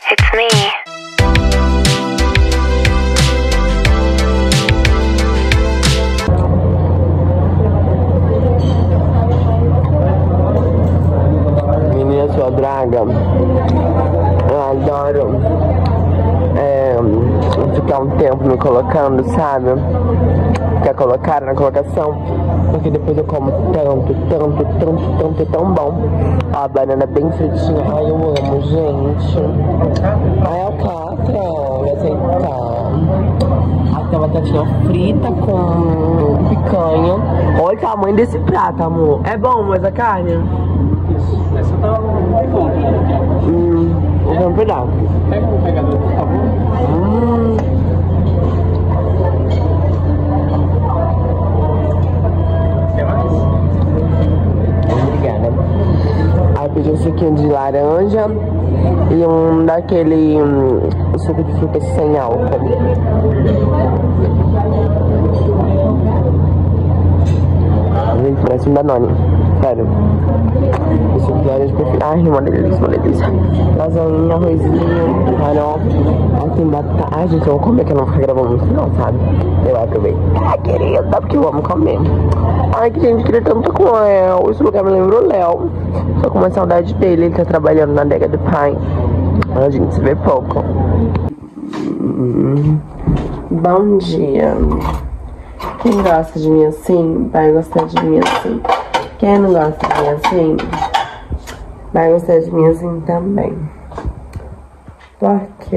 It's me. Menina, sua draga. Eu adoro ficar um tempo me colocando, sabe? Ficar colocada na colocação. Porque depois eu como tanto, tão bom. Ó, a banana bem fritinha. Ai, eu amo, gente. Ai, alcatra, vai aceitar. Aqui a batatinha frita com picanha. Olha o tamanho desse prato, amor. É bom, mas a carne? Essa tá muito bom. Vou ver um pedaço. Pega um pegador, por favor. Quer mais? Obrigada. Aí pedi um suquinho de laranja e um daquele suco de frutas sem álcool. Gente, parece um Danone. Sério. O suco de laranja perfeito. Ai, uma delícia, uma delícia. Lasanha, arrozinho, farofa. Aí tem batata. Ai, gente, eu vou comer, que eu não vou ficar gravando muito não, sabe? Eu vou aproveitar, querida, porque eu amo comer. Ai, que gente, queria tanto com o Léo. Esse lugar me lembrou o Léo. Tô com uma saudade dele, ele tá trabalhando na adega do pai. A gente se vê pouco. Bom dia. Quem gosta de mim assim, vai gostar de mim assim. Quem não gosta de mim assim, vai gostar de mim assim também. Porque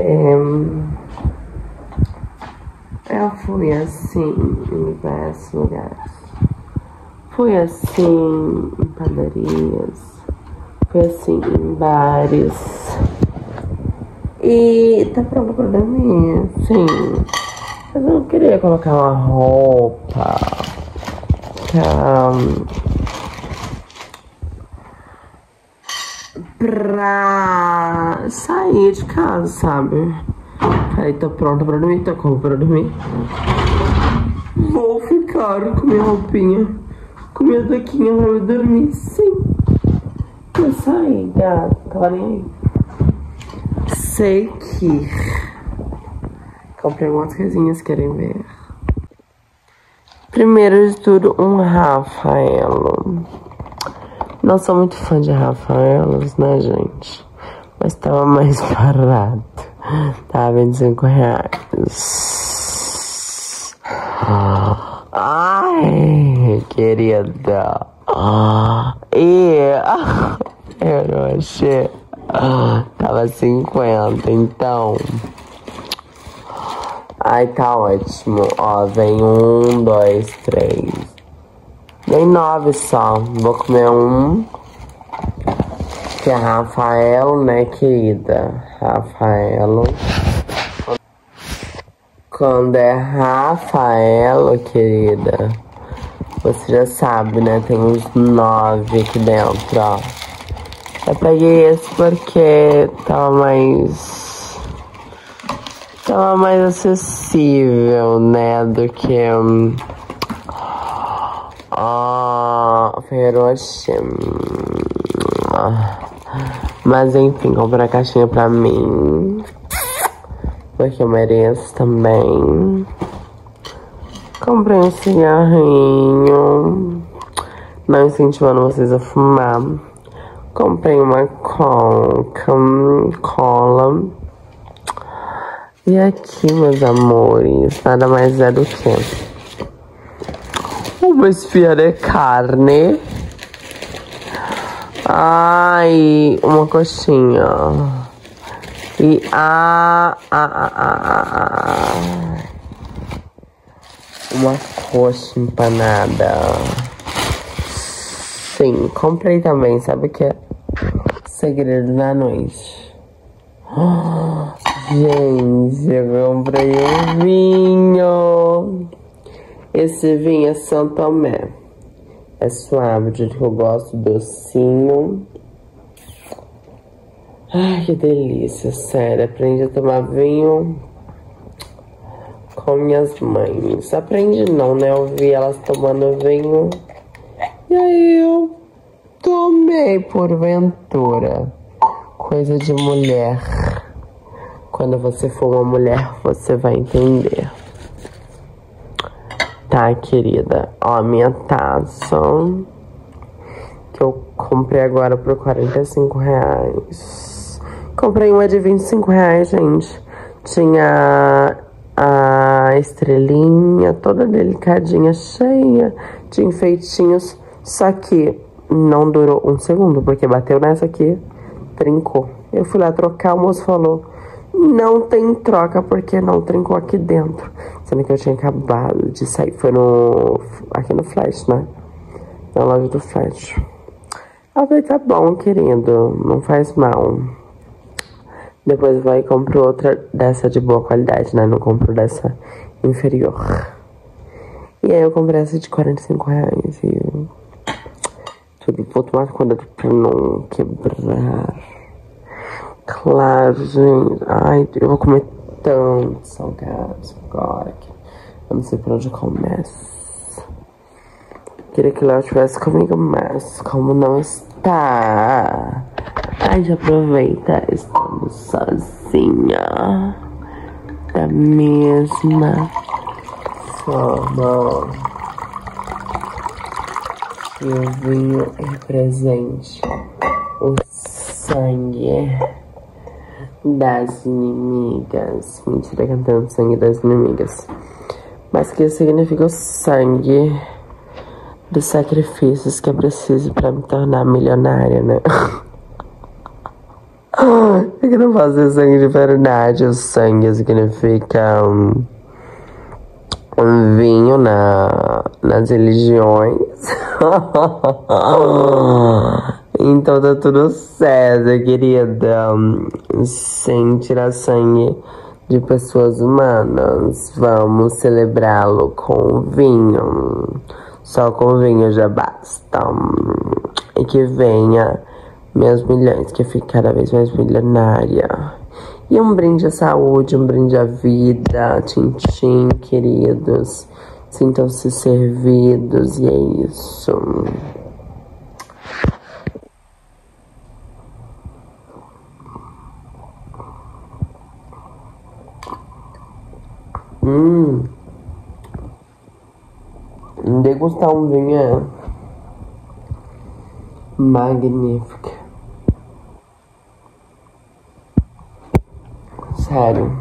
eu fui assim em vários lugares. Fui assim em padarias. Fui assim em bares. E tá pronto pra dormir, sim. Mas eu não queria colocar uma roupa pra sair de casa, sabe? Aí tô pronta pra dormir, tô com roupa pra dormir. Vou ficar com minha roupinha, com minha toquinha pra eu dormir, sim. Eu saí, gata, tava nem aí. Sei que comprei umas coisinhas, querem ver? Primeiro de tudo, um Rafaelo. Não sou muito fã de Rafaelos, né, gente? Mas tava mais barato. Tava R$25. Ai, querida. Eu não achei. Tava 50, então. Ai, tá ótimo. Ó, vem 1, 2, 3. Vem 9 só. Vou comer um. Que é Rafaelo, né, querida? Rafaelo. Quando é Rafaelo, querida, você já sabe, né? Tem uns 9 aqui dentro, ó. Eu peguei esse porque tava mais acessível, né, do que Ferrero Rocher. Mas enfim, comprei a caixinha pra mim, porque eu mereço também. Comprei um cigarrinho, não incentivando vocês a fumar. Comprei uma cola. E aqui, meus amores, nada mais é do que uma esfirra de carne. Ai, uma coxinha. E uma coxa empanada. Sim, comprei também, sabe o que é? Segredo da noite. Gente, eu comprei um vinho. Esse vinho é São Tomé. É suave, do jeito que eu gosto, docinho. Ai, que delícia, sério. Aprendi a tomar vinho com minhas mães. Aprendi não, né? Eu vi elas tomando vinho. E aí eu tomei por ventura. Coisa de mulher. Quando você for uma mulher, você vai entender. Tá, querida? Ó, a minha taça, que eu comprei agora por R$ 45. Comprei uma de R$ 25, gente. Tinha a estrelinha toda delicadinha, cheia de enfeitinhos. Só que não durou um segundo, porque bateu nessa aqui, trincou. Eu fui lá trocar, o moço falou: não tem troca, porque não trincou aqui dentro. Sendo que eu tinha acabado de sair. Foi aqui no Flash, né? Na loja do Flash. Eu falei: tá bom, querido, não faz mal. Depois vai e compro outra dessa de boa qualidade, né? Não compro dessa inferior. E aí eu comprei essa de R$ 45 e tudo. Vou tomar cuidado pra não quebrar. Claro, gente. Ai, eu vou comer tanto salgados agora que eu não sei por onde eu começo. Queria que Léo estivesse comigo, mas como não está, ai, já aproveita estando sozinha da mesma forma que o vinho represente o sangue das inimigas. Mentira, cantando sangue das inimigas. Mas que significa o sangue dos sacrifícios que é preciso pra me tornar milionária, né? É que não fazer sangue de verdade. O sangue significa um vinho nas religiões. Então tá tudo certo, querida. Sem tirar sangue de pessoas humanas, vamos celebrá-lo com vinho. Só com vinho já basta. E que venha meus milhões, que eu fique cada vez mais milionária. E um brinde à saúde, um brinde à vida. Tchim, tchim, queridos. Sintam-se servidos e é isso. Degustar um vinho é magnífico. Sério.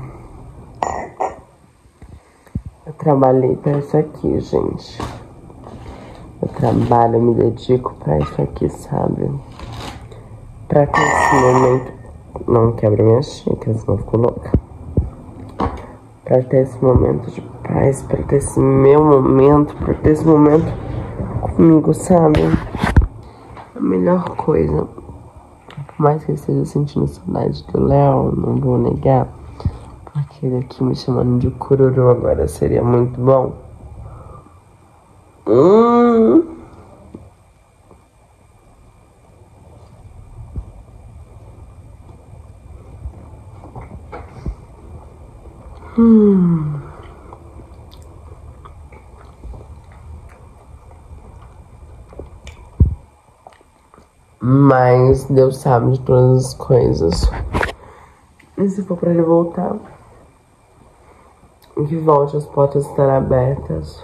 Eu trabalhei pra isso aqui, gente. Eu trabalho, eu me dedico pra isso aqui, sabe? Pra ter esse momento. Não quebra minhas xícaras, não fico louca. Pra ter esse momento de paz, pra ter esse meu momento, pra ter esse momento comigo, sabe? A melhor coisa. Por mais que eu esteja sentindo saudade do Léo, não vou negar, porque ele aqui me chamando de cururu agora seria muito bom. Mas Deus sabe de todas as coisas. E se for pra ele voltar, que volte, as portas estarão abertas.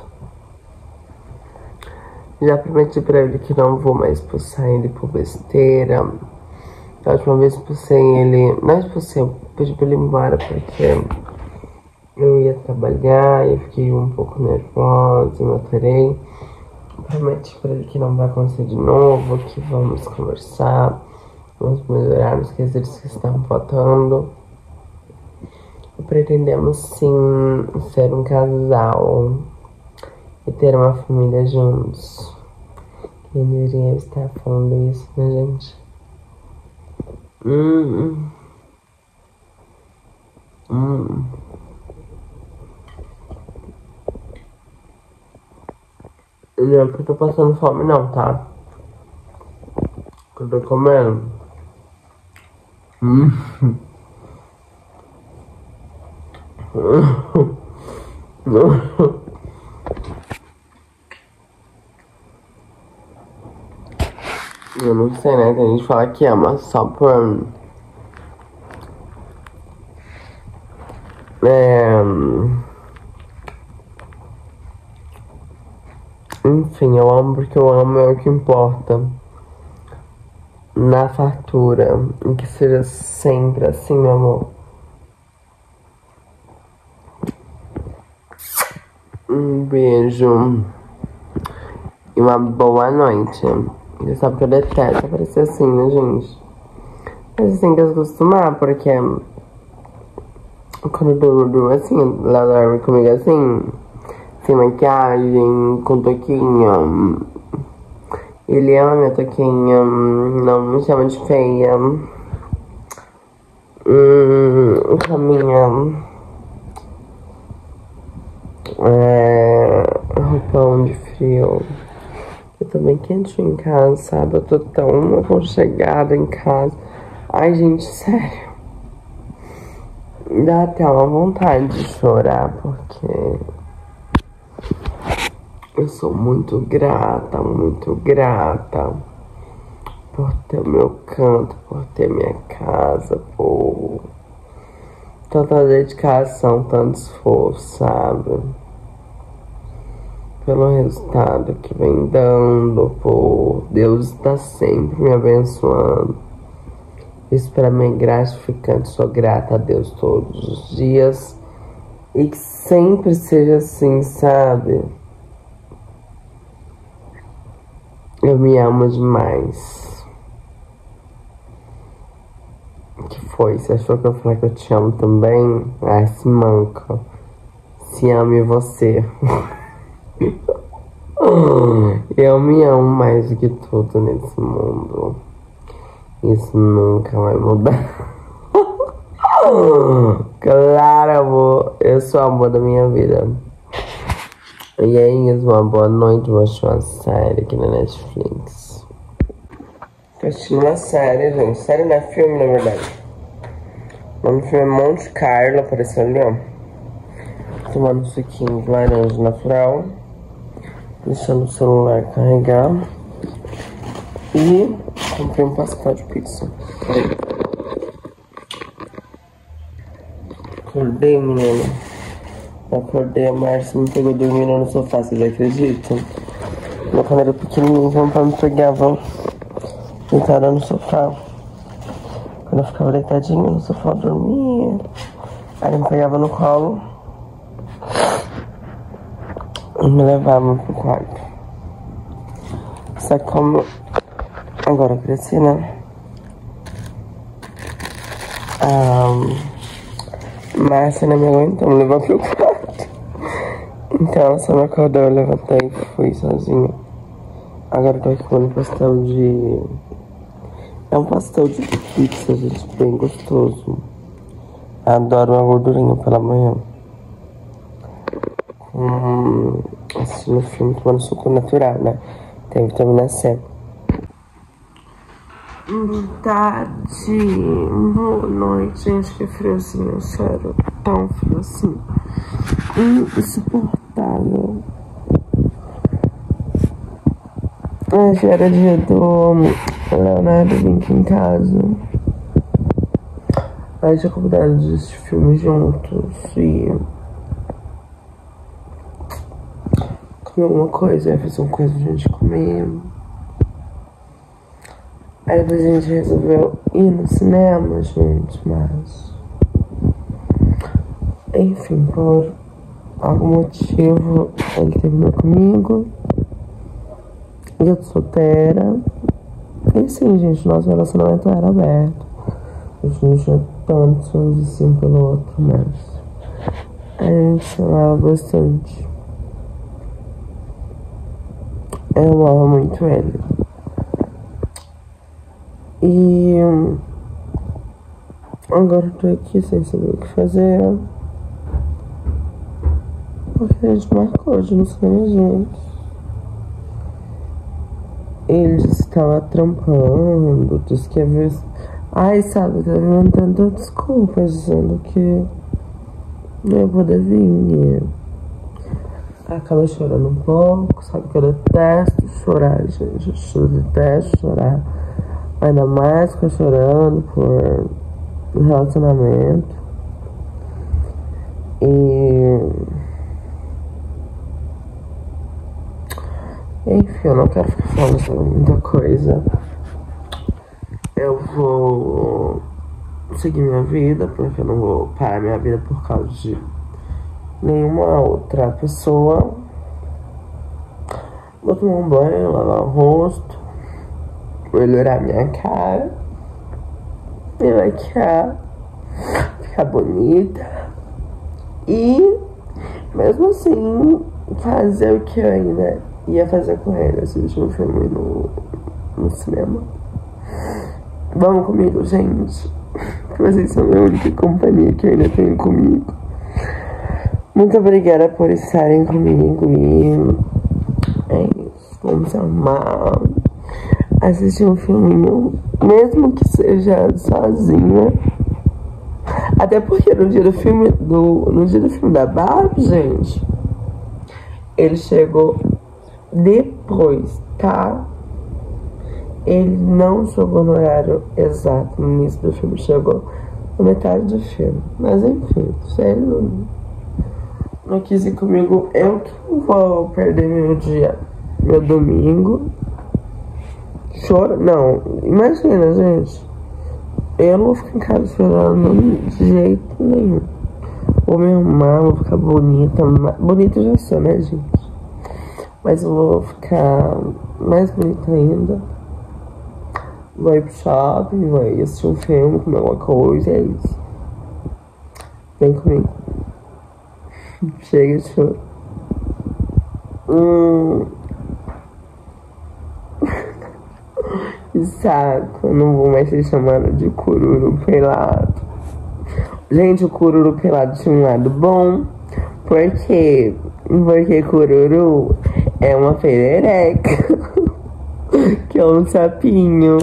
Já prometi pra ele que não vou mais expulsar ele por besteira. Da última vez expulsei ele, não expulsei, eu pedi pra ele ir embora porque eu ia trabalhar e eu fiquei um pouco nervosa, me alterei. Prometi pra ele que não vai acontecer de novo, que vamos conversar, vamos melhorar os quesitos que estão faltando. E pretendemos sim ser um casal e ter uma família juntos. Quem diria eu estar falando isso, né, gente? Não é porque eu tô passando fome não, tá? Que eu tô comendo. Eu não sei, né? Tem gente que fala que ama só por Enfim, eu amo porque eu amo, é o que importa. Na fartura, e que seja sempre assim, meu amor. Um beijo e uma boa noite. Você sabe que eu detesto aparecer assim, né, gente? Mas você tem que acostumar, porque quando eu durmo assim, ela dorme comigo assim, sem maquiagem, com toquinha. Ele ama minha toquinha, não me chama de feia. Com a minha roupão de frio. Eu tô bem quentinho em casa, sabe? Eu tô tão aconchegada em casa. Ai, gente, sério. Dá até uma vontade de chorar, porque eu sou muito grata por ter o meu canto, por ter minha casa, por tanta dedicação, tanto esforço, sabe? Pelo resultado que vem dando, por Deus estar sempre me abençoando. Isso pra mim é gratificante, sou grata a Deus todos os dias. E que sempre seja assim, sabe? Eu me amo demais. O que foi? Você achou que eu falei que eu te amo também? Ah, se manca. Se ame você. Eu me amo mais do que tudo nesse mundo. Isso nunca vai mudar. Claro, amor. Eu sou o amor da minha vida. E é isso, uma boa noite. Vou assistir uma série aqui na Netflix. Tô assistindo uma série, gente. Série não é filme, na verdade. O nome do filme é Monte Carlo. Apareceu ali, ó. Tomando um suquinho de laranja natural. Deixando o celular carregar. E comprei um pastel de pizza. Acordei, menina. Acordei, a Márcia me pegou dormindo no sofá, vocês acreditam? Quando era pequenininho, meu pai me pegava deitada no sofá. Quando eu ficava deitadinha no sofá, eu dormia. Aí ele me pegava no colo e me levava pro quarto. Só que como agora eu cresci, né? Márcia não me aguentou, me levou pro quarto. Então ela só me acordou, eu levantei e fui sozinha. Agora eu tô aqui comendo pastel de... É um pastel de pizza, gente, bem gostoso. Adoro uma gordurinha pela manhã. Assistindo filme, tomando suco natural, né? Tem vitamina C. Tarde, boa noite, gente, que friozinho, sério, tão frio assim, insuportável. Já era dia do Leonardo vir aqui em casa, aí tinha convidado de assistir filme juntos e comer alguma coisa, ia fazer uma coisa pra gente comer. Aí depois a gente resolveu ir no cinema, gente, mas... Enfim, por algum motivo, ele terminou comigo. E eu tô solteira. E assim, gente, nosso relacionamento era aberto. A gente não tinha tantos uns assim pelo outro, mas... A gente se amava bastante. Eu amava muito ele. E agora eu tô aqui sem saber o que fazer, porque a gente marcou de não cinema juntos. Ele disse que tava trampando, disse que ia ver... Ai, sabe, tava inventando desculpas, dizendo que não ia poder vir. Acaba chorando um pouco, sabe que eu detesto chorar, gente. Eu detesto chorar. Ainda mais que eu chorando por um relacionamento. E... enfim, eu não quero ficar falando sobre muita coisa. Eu vou seguir minha vida, porque eu não vou parar minha vida por causa de nenhuma outra pessoa. Vou tomar um banho, lavar o rosto, melhorar minha cara, me maquiar, ficar bonita e, mesmo assim, fazer o que eu ainda ia fazer com ele, assistir um filme no cinema. Vamos comigo, gente, que vocês são a única companhia que eu ainda tenho comigo. Muito obrigada por estarem comigo e é isso, vamos amar, assistir um filminho, mesmo que seja sozinha. Até porque no dia do filme da Barbie, gente, ele chegou depois, tá? Ele não chegou no horário exato no início do filme, chegou na metade do filme. Mas enfim, se ele não quis ir comigo, eu que não vou perder meu domingo. Chora, não, imagina, gente, eu não vou ficar em casa chorando de jeito nenhum. Vou me arrumar, vou ficar bonita, bonita já sou, né, gente? Mas eu vou ficar mais bonita ainda. Vou ir pro shopping, vou ir assistir um filme, comer alguma coisa, é isso. Vem comigo. Chega de choro. Que saco, eu não vou mais ser chamada de cururu pelado. Gente, o cururu pelado tinha um lado bom. Por quê? Porque cururu é uma perereca. Que é um sapinho.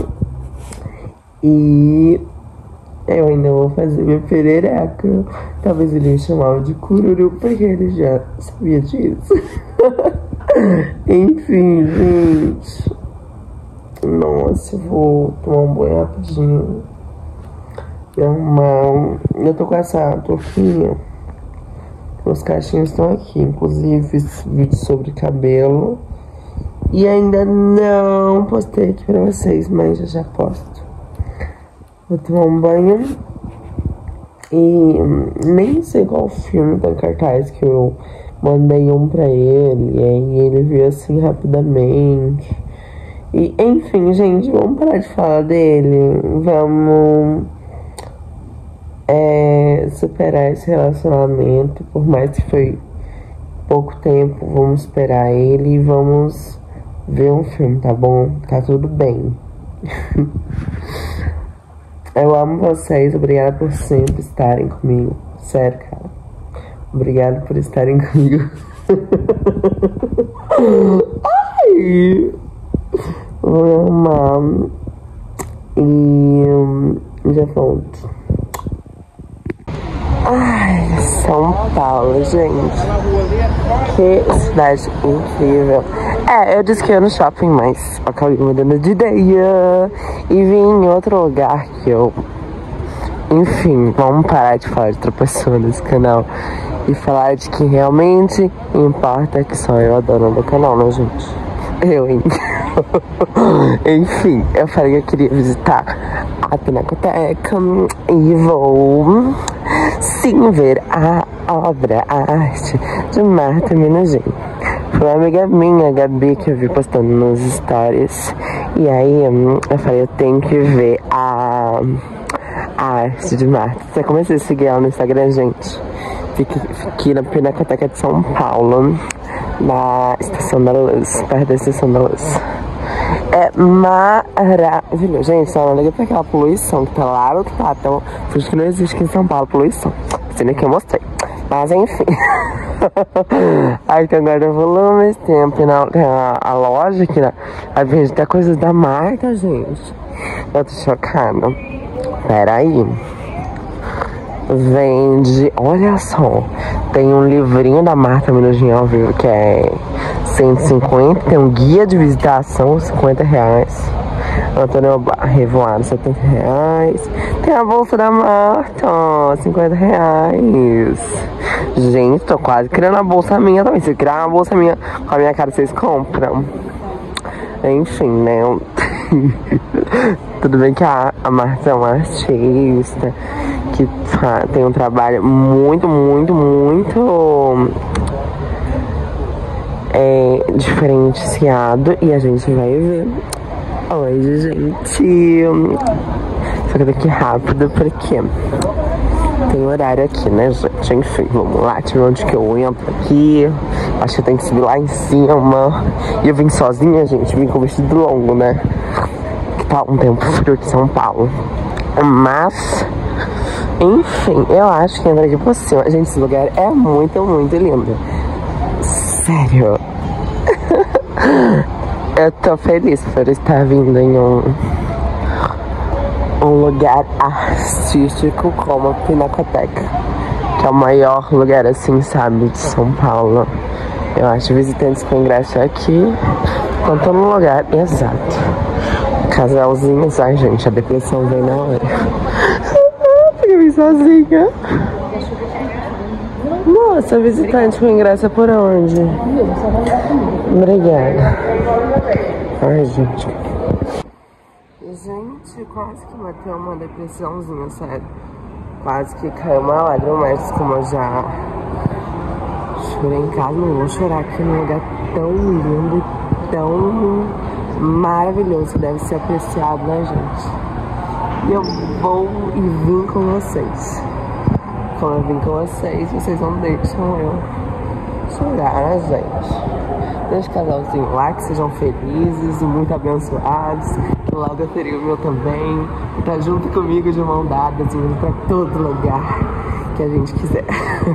E eu ainda vou fazer minha perereca. Talvez ele me chamava de cururu, porque ele já sabia disso. Enfim, gente. Nossa, eu vou tomar um banho rapidinho. Me arrumar. Eu tô com essa touquinha. Os cachinhos estão aqui. Inclusive, fiz vídeo sobre cabelo. E ainda não postei aqui pra vocês, mas eu já posto. Vou tomar um banho. E nem sei qual filme tá em cartaz, que eu mandei um pra ele. E aí ele viu assim rapidamente. E enfim, gente, vamos parar de falar dele. Vamos superar esse relacionamento. Por mais que foi pouco tempo, vamos esperar ele e vamos ver um filme, tá bom? Tá tudo bem. Eu amo vocês, obrigada por sempre estarem comigo. Sério, cara. Obrigada por estarem comigo. Ai! Vou me arrumar e já volto. Ai, São Paulo, gente. Que cidade incrível. Eu disse que ia no shopping, mas acabei mudando de ideia e vim em outro lugar que eu... Enfim, vamos parar de falar de outra pessoa nesse canal e falar de que realmente importa que sou eu a dona do canal, né, gente? Eu, hein? Enfim, eu falei que eu queria visitar a Pinacoteca e vou sim ver a obra, a arte de Marta Minujin. Foi uma amiga minha, a Gabi, que eu vi postando nos stories. E aí eu falei, eu tenho que ver a arte de Marta. Você comecei a seguir ela no Instagram, gente. Fica aqui na Pinacoteca de São Paulo, na Estação da Luz, perto da Estação da Luz. É maravilhoso. Gente, só não liga pra aquela poluição que tá lá do outro lado. Então, finge que não existe aqui em São Paulo poluição. Sendo que eu mostrei. Mas enfim. Aí tem agora o volume, tem a loja aqui, né? Aí vende até coisas da marca, gente. Eu tô chocada. Pera aí. Vende, olha só, tem um livrinho da Marta Minujin ao vivo que é 150, tem um guia de visitação, R$50. Antônio Revoado, R$70. Tem a bolsa da Marta, R$50. Gente, tô quase criando a bolsa minha também. Se criar uma bolsa minha com a minha cara, vocês compram. Enfim, né? Tudo bem que a Marta é uma artista que tem um trabalho muito diferenciado. E a gente vai ver hoje, gente. Só que eu tenho que ir rápido porque tem horário aqui, né, gente? Enfim, vamos lá, deixa eu ver onde que eu entro aqui. Acho que eu tenho que subir lá em cima. E eu vim sozinha, gente, vim com vestido longo, né? Que tá um tempo frio aqui em São Paulo. Mas, enfim, eu acho que entra aqui por cima. Gente, esse lugar é muito lindo. Sério. Eu tô feliz por estar vindo em um lugar artístico como a Pinacoteca, que é o maior lugar, assim, sabe, de São Paulo. Eu acho visitantes com ingresso aqui, quanto no lugar exato. Casalzinhos, ai gente, a depressão vem na hora. Eu vim sozinha. Nossa, visitante com ingresso é por onde? Obrigada. Ai, gente. Gente, quase que bateu uma depressãozinha, sério. Quase que caiu uma lágrima, mas como eu já chorei em casa, não vou chorar aqui num lugar tão lindo, tão maravilhoso, deve ser apreciado, né, gente? E eu vou e vim com vocês. Como eu vim com vocês não deixam eu chorar, né, gente? Deixa o casalzinho lá, que sejam felizes e muito abençoados. Que logo eu teria o meu também. E tá junto comigo de mão dadas, indo pra todo lugar que a gente quiser.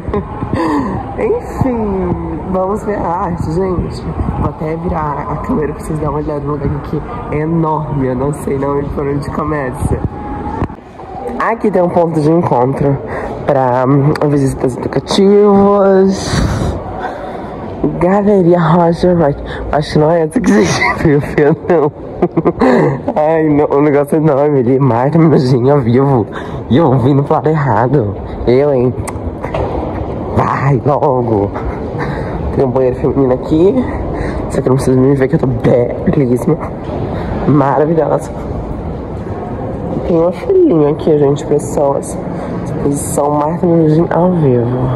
Enfim, vamos ver a arte, gente. Vou até virar a câmera pra vocês darem uma olhada no lugar que é enorme. Eu não sei não por onde começa. Aqui tem um ponto de encontro para visitas educativas. Galeria Roger Wright. Acho que não é essa que vocês viram, não. Ai, não, o negócio é enorme. Ele Marta Minuzinho ao vivo. E eu vim no lado errado. Eu, hein? Vai logo. Tem um banheiro feminino aqui. Só que não precisa me ver que eu tô belíssima. Maravilhosa. Tem uma filhinha aqui, gente, pessoas. Exposição Marta Minuzinho ao vivo.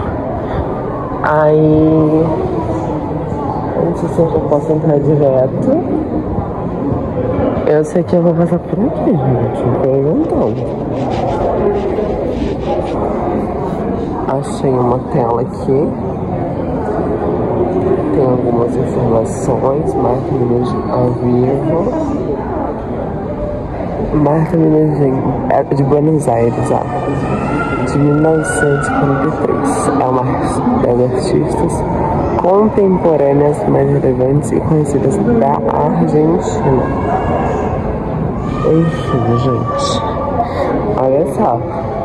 Aí... não sei se eu já posso entrar direto. Eu sei que eu vou passar por aqui, gente. Perguntando. Achei uma tela aqui. Tem algumas informações. Marta Minuzinho ao vivo. Marta Minuzinho é de Buenos Aires, ó. De 1943. É uma das artistas contemporâneas mais relevantes e conhecidas da Argentina. Enfim, gente, olha só,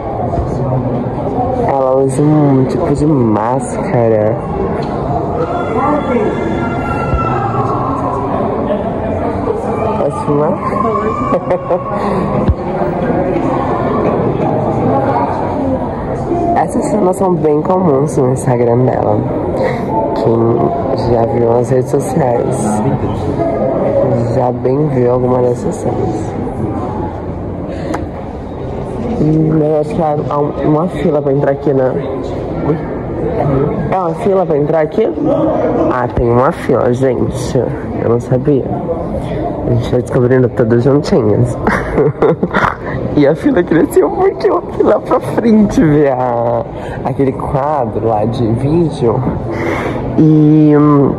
ela usa um tipo de máscara. Posso filmar? Essas cenas são bem comuns no Instagram dela. Quem já viu nas redes sociais já bem viu alguma dessas cenas. Eu acho que há uma fila pra entrar aqui, né? É uma fila pra entrar aqui? Ah, tem uma fila, gente. Eu não sabia. A gente vai descobrindo todas juntinhas. E a fila cresceu porque eu fui lá pra frente ver aquele quadro lá de vídeo. E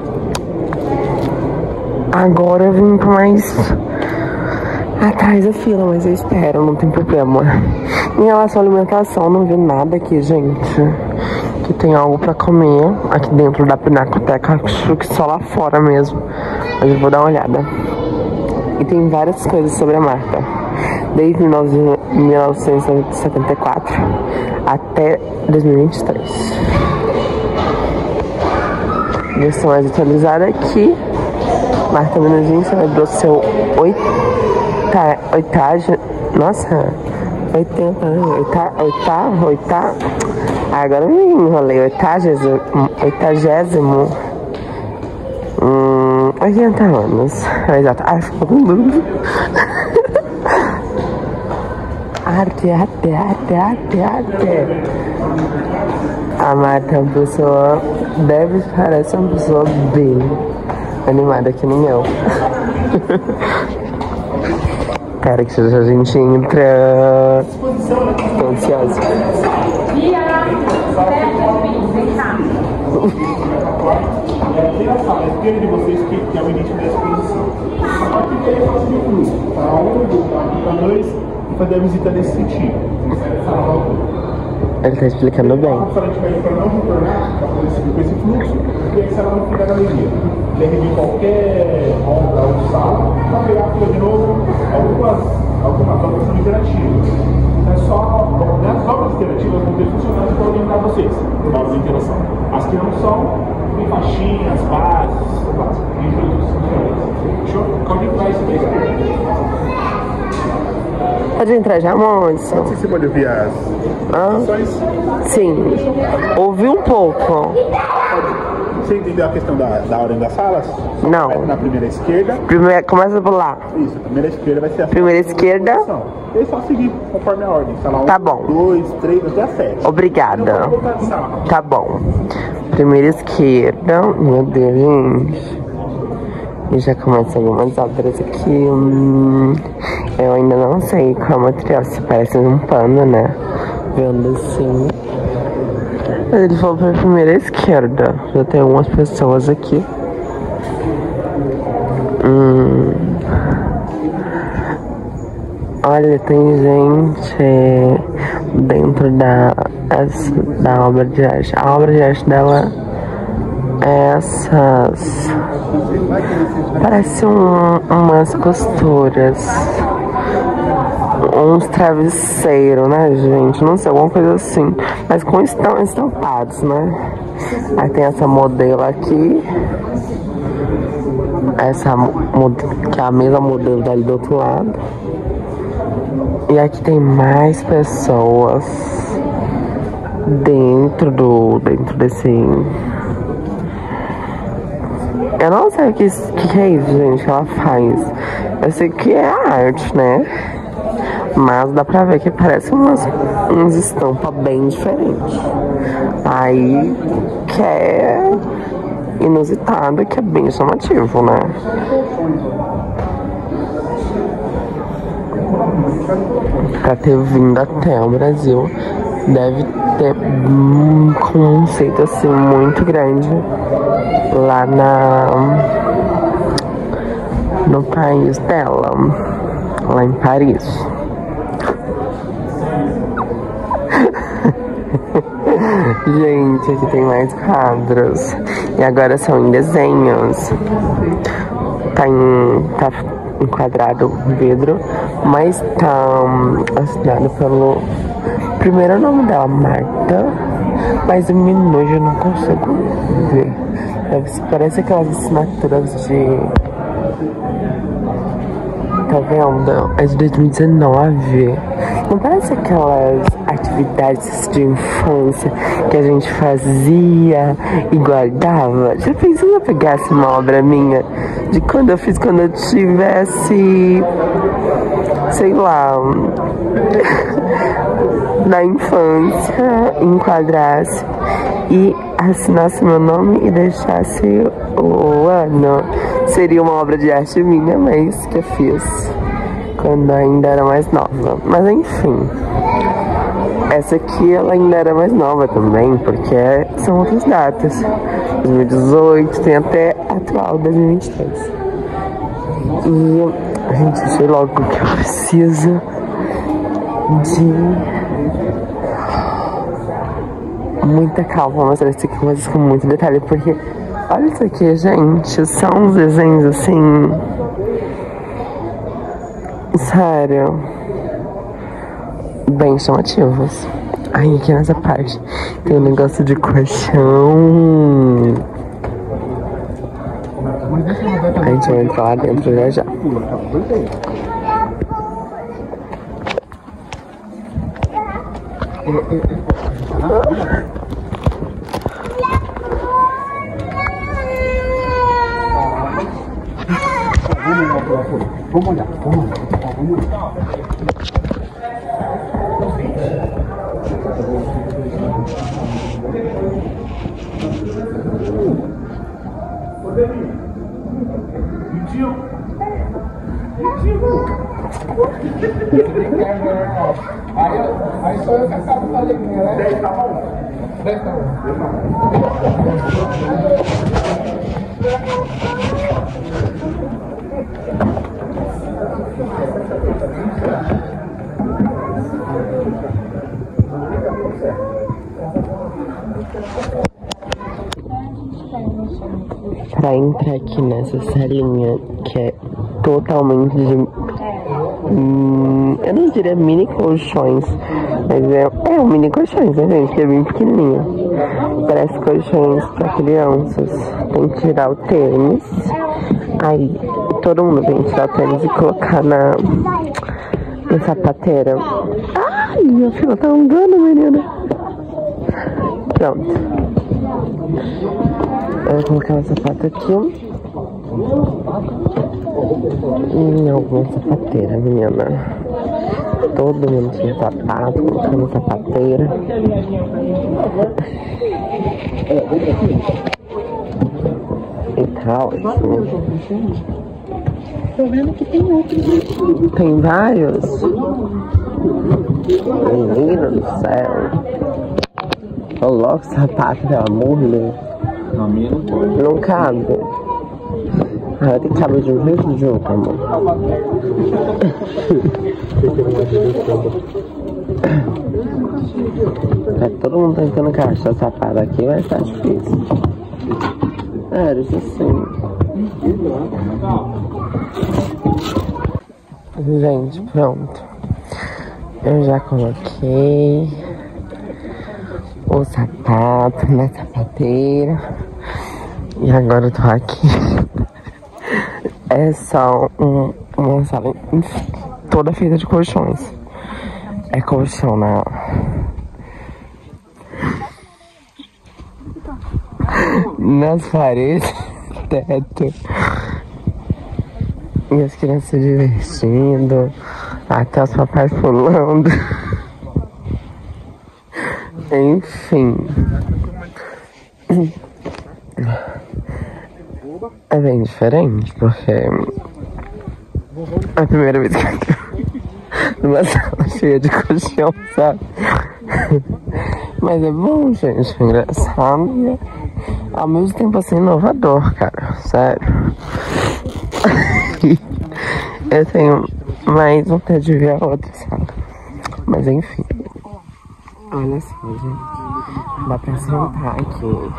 agora eu vim mais atrás da fila, mas eu espero, não tem problema. Em relação à alimentação, não vi nada aqui, gente. Que tem algo pra comer aqui dentro da Pinacoteca. Acho que só lá fora mesmo. Mas eu vou dar uma olhada. E tem várias coisas sobre a Marta. Desde 1974 até 2023. Versão mais atualizada aqui. Marta Minuzinho celebrou seu 80, né? Oitavo. Agora eu me enrolei. 80 anos. Exato. Ai, ficou com dúvida. Arte. A Marta é uma pessoa, parece uma pessoa bem animada, que nem eu. Cara, que a gente entra. Tô ansiosa. Tem a sala esquerda de vocês que é o início da exposição. Aqui tem a fase de fluxo. Para 1, para 2 e fazer a visita nesse sentido. Ele tá explicando bem. A gente vai para não retornar, para poder seguir com esse fluxo, e aí será no fim da galeria. Lembre de qualquer obra ou sala, para pegar a fila de novo, algumas obras são interativas. Então é só, as obras interativas vão ter funcionários para orientar vocês na hora da interação. As que não são, tem faixinhas, bases, tem todos os funcionários. Fechou? Pode entrar isso aqui. Pode entrar já, Montes? Não sei se você pode ouvir as ações. Sim. Ouvi um pouco. Você entendeu a questão da ordem das salas? Não. Na primeira esquerda. Começa por lá. Isso, a primeira esquerda vai ser a primeira esquerda. É só seguir conforme a ordem. Sala 1, tá bom. 2, 3, até a 7. Obrigada. Tá bom. Primeira esquerda. Meu Deus, gente. E já começam algumas obras aqui. Eu ainda não sei qual é o material. Se parece um pano, né? Vendo assim. Mas ele falou pra primeira esquerda. Já tem algumas pessoas aqui. Olha, tem gente dentro da obra de arte. A obra de arte dela é essas. Parece umas costuras. Uns travesseiros, né, gente? Não sei, alguma coisa assim. Mas com estampados, né? Aí tem essa modelo aqui. Que é a mesma modelo dali do outro lado. E aqui tem mais pessoas dentro desse. Eu não sei o que é isso, gente, que ela faz. Eu sei que é arte, né? Mas dá pra ver que parece uns estampas bem diferentes. Aí que é inusitado, que é bem chamativo, né? Pra ter vindo até o Brasil, deve ter um conceito assim muito grande lá no país dela, lá em Paris. Gente, aqui tem mais quadros. E agora são em desenhos. Tá enquadrado o vidro, mas tá assinado pelo primeiro nome dela, Marta. Mas o minojo eu não consigo ver. Parece aquelas assinaturas de... Tá vendo? É de 2019. Não parece aquelas atividades de infância que a gente fazia e guardava? Já pensou se eu pegasse uma obra minha de quando eu fiz quando eu tivesse, sei lá, na infância, enquadrasse e assinasse meu nome e deixasse o ano? Seria uma obra de arte minha, mas que eu fiz quando ainda era mais nova. Mas enfim, essa aqui ela ainda era mais nova também, porque são outras datas. 2018, tem até atual 2023. E, gente, sei logo que eu preciso de muita calma, mas isso aqui coisas com muito detalhe, porque olha isso aqui, gente, são uns desenhos assim, sério, bem chamativos. Aí aqui nessa parte tem um negócio de colchão. A gente vai entrar lá dentro já já. Vamos olhar. Aí só eu que acabo da alegria, né? 10 tá bom. 10 tá bom. Pra entrar aqui nessa salinha que é totalmente de... eu não diria mini colchões, mas é um mini colchões, né, gente? Que é bem pequenininho. Parece colchões pra crianças. Tem que tirar o tênis. Aí todo mundo tem que tirar o tênis e colocar na sapateira. Ai, minha filha tá andando, menina. Pronto. Eu vou colocar o sapato aqui. Em alguma sapateira, menina. Todo mundo tinha sapato, colocando sapateira. E tal, assim. Tô vendo que tem outros. Tem vários. Menino do céu. Coloca o sapato, pelo amor de Deus. Não cabe. Vai ter que caber de um jeito de outro, amor. Todo mundo tentando encaixar o sapato aqui, vai estar difícil. Isso assim. Gente, pronto. Eu já coloquei o sapato na sapateira. E agora eu tô aqui. É só uma sala toda feita de colchões. É colchão nas paredes, teto. E as crianças se divertindo. Até os papais pulando. Enfim. É bem diferente, porque é a primeira vez que eu tô numa sala cheia de colchão, sabe? Mas é bom, gente, é engraçado e ao mesmo tempo assim inovador, cara, sério. Eu tenho mais vontade de ver a outra sala, mas enfim. Olha só, gente, dá pra sentar aqui.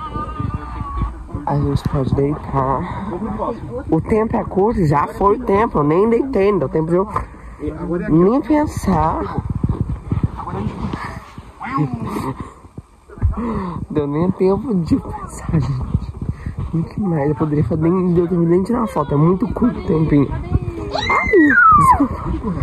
A gente pode deitar. O tempo é curto, já foi o tempo. Eu nem deitei, não deu tempo de eu nem pensar. Deu nem tempo de pensar, gente. O que mais? Eu poderia fazer, nem deu tempo nem tirar uma foto. É muito curto o tempinho. Ai, desculpa.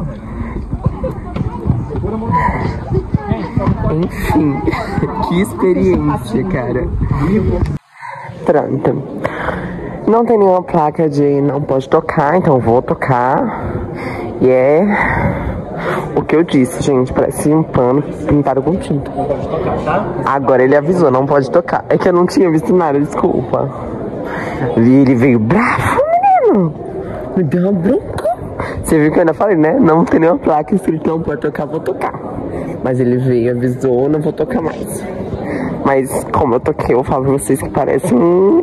Enfim, que experiência, cara. Pronto. Não tem nenhuma placa de não pode tocar, então vou tocar. E é o que eu disse, gente. Parece um pano pintado com tinta. Não pode tocar, tá? Agora ele avisou, não pode tocar. É que eu não tinha visto nada, desculpa. E ele veio bravo, menino. Me deu uma bronca. Você viu que eu ainda falei, né? Não tem nenhuma placa escrito não pode tocar, vou tocar. Mas ele veio, avisou, não vou tocar mais. Mas como eu toquei, eu falo pra vocês que parece um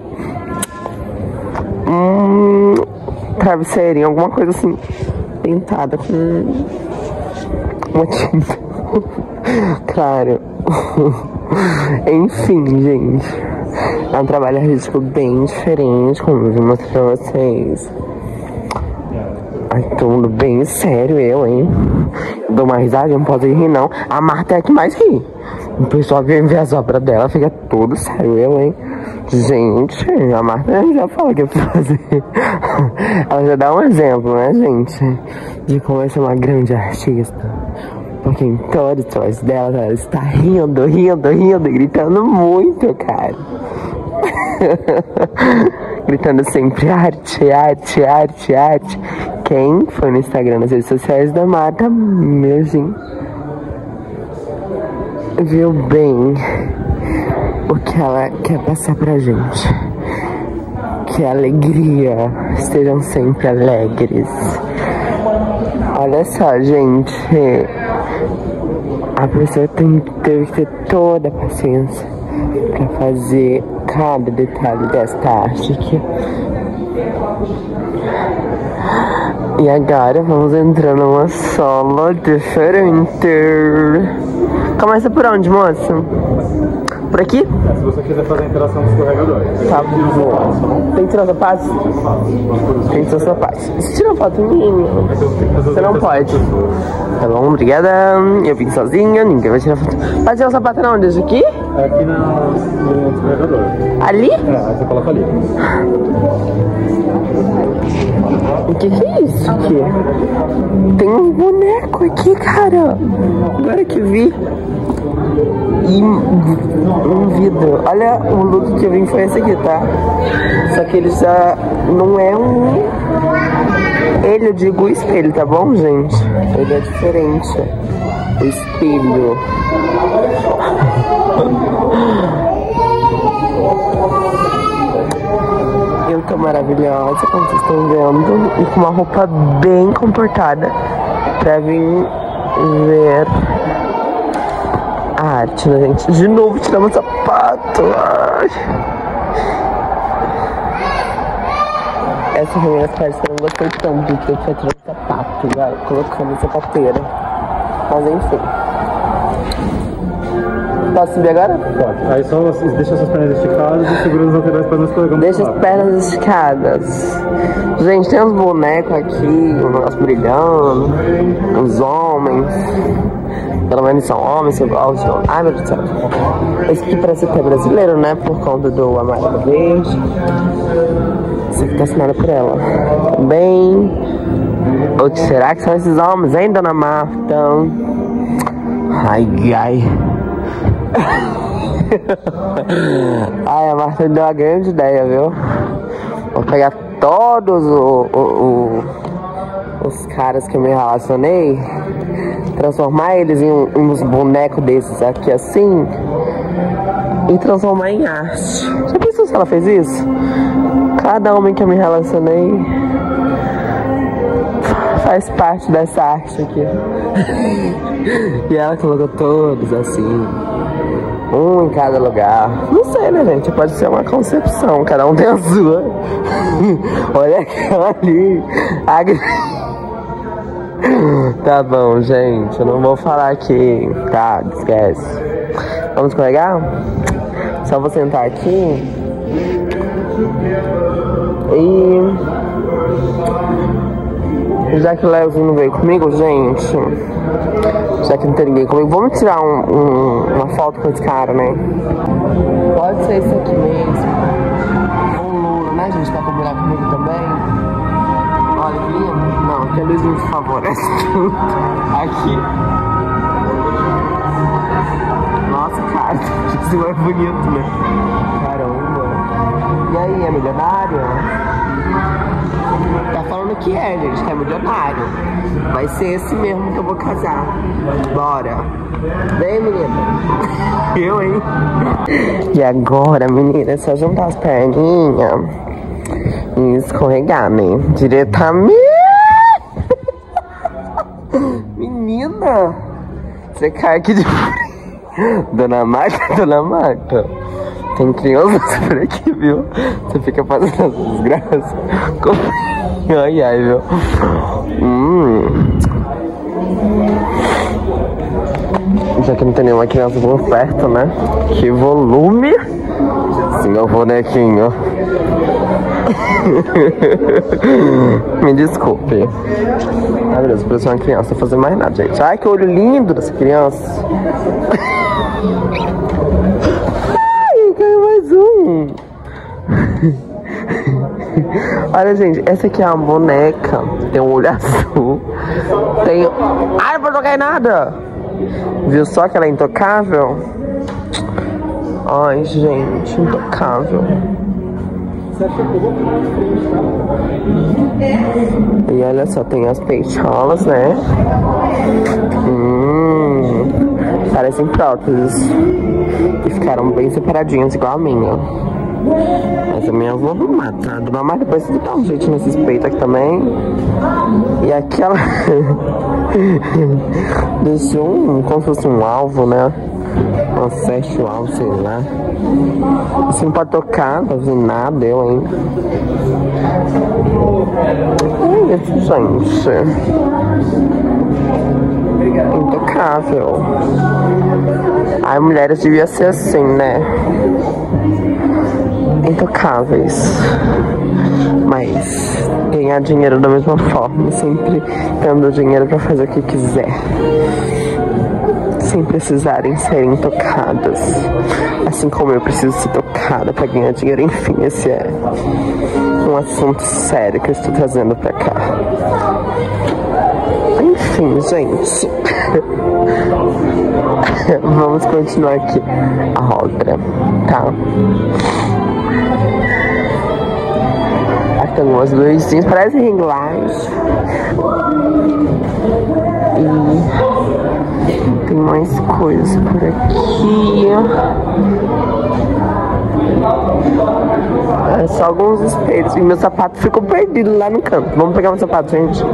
travesseirinho, alguma coisa assim, pintada com uma tinta. Claro. Enfim, gente. É um trabalho artístico bem diferente, como eu vim mostrar pra vocês. Ai, todo mundo bem sério, eu, hein? Dou uma risada, não posso rir, não. A Marta é a que mais ri. O pessoal vem ver as obras dela, fica todo sério, eu, hein? Gente, a Marta já fala o que eu preciso fazer. Ela já dá um exemplo, né, gente? De como é ser uma grande artista. Porque em todos os stories dela, ela está rindo, gritando muito, cara. Gritando sempre arte. Quem foi no Instagram, nas redes sociais da Marta mesmo, viu bem o que ela quer passar pra gente. Que a alegria, estejam sempre alegres. Olha só, gente, a pessoa teve que ter toda a paciência pra fazer cada detalhe desta arte aqui. E agora vamos entrar numa sala diferente. Começa por onde, moça? Por aqui? Se você quiser fazer a interação do escorregador. Tá bom. Tem que tirar sapatos? Tem que tirar sapatos. Se tirar foto minha, você não pode. Tá bom, obrigada. Eu vim sozinha, ninguém vai tirar foto. Vai tirar o sapato na onde? Esse aqui? É aqui no escorregador. Ali? É, aí você coloca ali. O que é isso aqui? Tem um boneco aqui, cara. Agora que vi. E um vidro. Olha, o look que eu vim foi esse aqui, tá? Só que ele já não é um... Ele, eu digo o espelho, tá bom, gente? Ele é diferente. O espelho. Eu tô maravilhosa, como vocês estão vendo. E com uma roupa bem comportada pra vir ver a arte, né, gente? De novo tiramos o sapato. Ai. Essa primeira parte eu não gostei tanto, porque eu tinha tirado o sapato, já colocando sapateira. Mas enfim. Posso subir agora? Pode. Aí só deixa suas pernas esticadas e segura os laterais para não escorregar. Deixa as pernas esticadas. Gente, tem uns bonecos aqui, um negócio brilhando. Uns homens. Pelo menos são homens que eu gosto. Ai, meu Deus do céu. Esse aqui parece que é brasileiro, né? Por conta do amarelo verde. Esse aqui tá assinado por ela. Bem... Ou que será que são esses homens, hein, dona Marta? Ai. Ai, a Marta deu uma grande ideia, viu? Vou pegar todos os caras que eu me relacionei, transformar eles em uns bonecos desses aqui assim e transformar em arte. Já pensou se ela fez isso? Cada homem que eu me relacionei faz parte dessa arte aqui. E ela colocou todos assim, um em cada lugar. Não sei, né, gente? Pode ser uma concepção, cada um tem a sua. Olha aquela ali. Tá bom, gente, eu não vou falar aqui. Tá, esquece. Vamos escorregar? Só vou sentar aqui. E... já que o Leozinho não veio comigo, gente, já que não tem ninguém comigo, vamos tirar uma foto com esse cara, né? Pode ser esse aqui mesmo. Um louro, né, gente? Pra combinar comigo também. Olha que lindo. Não, que a luz me favorece tanto. Aqui. Nossa, cara, isso é bonito, né? Caramba. E aí, é milionário? Tá falando que é, gente, que é milionário. Vai ser esse mesmo que eu vou casar. Bora. Vem, menina. Eu, hein? E agora, menina, é só juntar as perninhas e escorregar, né? Diretamente. Menina, você cai aqui de frio. Dona Marta. Tem crianças por aqui, viu? Você fica fazendo essas desgraças. Ai, viu? Já que não tem nenhuma criança por perto, né? Que volume! Senhor bonequinho. Me desculpe. Ai, meu Deus, parece uma criança, não fazer mais nada, gente. Ai, que olho lindo dessa criança. Mais um. Olha, gente, essa aqui é uma boneca. Tem um olho azul. Tem... Ai, não vou jogar em nada. Viu só que ela é intocável? Ai, gente, intocável. E olha só, tem as peitolas, né? Parecem próteses. E ficaram bem separadinhas, igual a minha. Mas a minha eu vou arrumar, tá? Mas depois você dá um jeito nesses peitos aqui também. E aqui ela deixou como se fosse um alvo, né? Um sexo alvo, sei lá. Você não pode tocar, não tá fazendo nada, eu ainda. É isso, gente. Intocável. Ai, mulheres deviam ser assim, né? Intocáveis. Mas ganhar dinheiro da mesma forma, sempre tendo dinheiro pra fazer o que quiser, sem precisarem ser intocadas. Assim como eu preciso ser tocada pra ganhar dinheiro. Enfim, esse é um assunto sério que eu estou trazendo pra cá. Enfim, gente. Vamos continuar aqui a outra, tá? Aqui tem umas luzinhas, parece ring light. E tem mais coisas por aqui. É só alguns espelhos. E meu sapato ficou perdido lá no canto. Vamos pegar meu sapato, gente.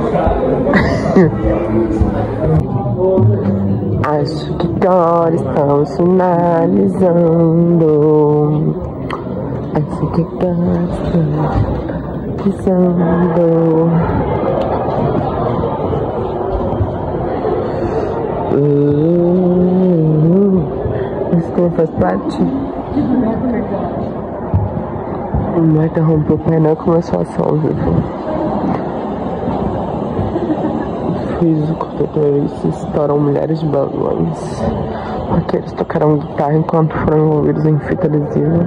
Acho que agora estamos finalizando. Acho que agora estamos finalizando. Isso que faz parte. O Marta rompeu o painel e começou a ação ao vivo. Fiz o cortador e estouram milhares de balões. Porque eles tocaram guitarra enquanto foram envolvidos em fita adesiva.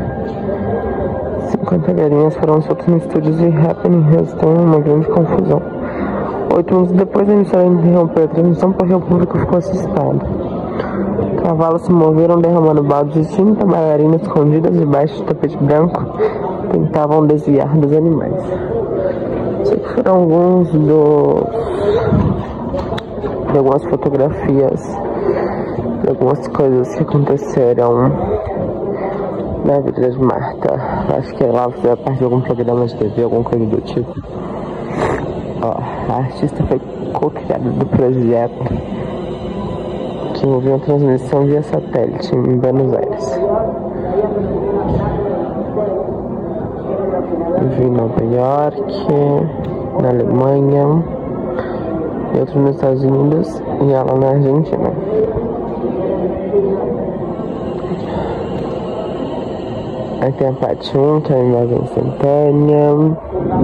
50 galinhas foram soltas no estúdios e Happening resultou em uma grande confusão. 8 minutos depois, a emissora interrompeu a transmissão porque o público ficou assustado. Cavalos se moveram derramando baldes de tinta, bailarinas escondidas debaixo de tapete branco tentavam desviar dos animais. Sei que foram alguns de algumas fotografias, de algumas coisas que aconteceram na vida de Marta. Acho que ela fazia parte de algum programa de TV, alguma coisa do tipo. Ó, a artista foi co-criada do projeto que envolveu a transmissão via satélite em Buenos Aires. Vivi em Nova York, na Alemanha, e outros nos Estados Unidos e ela na Argentina. Aí tem a parte 1, que é a imagem instantânea.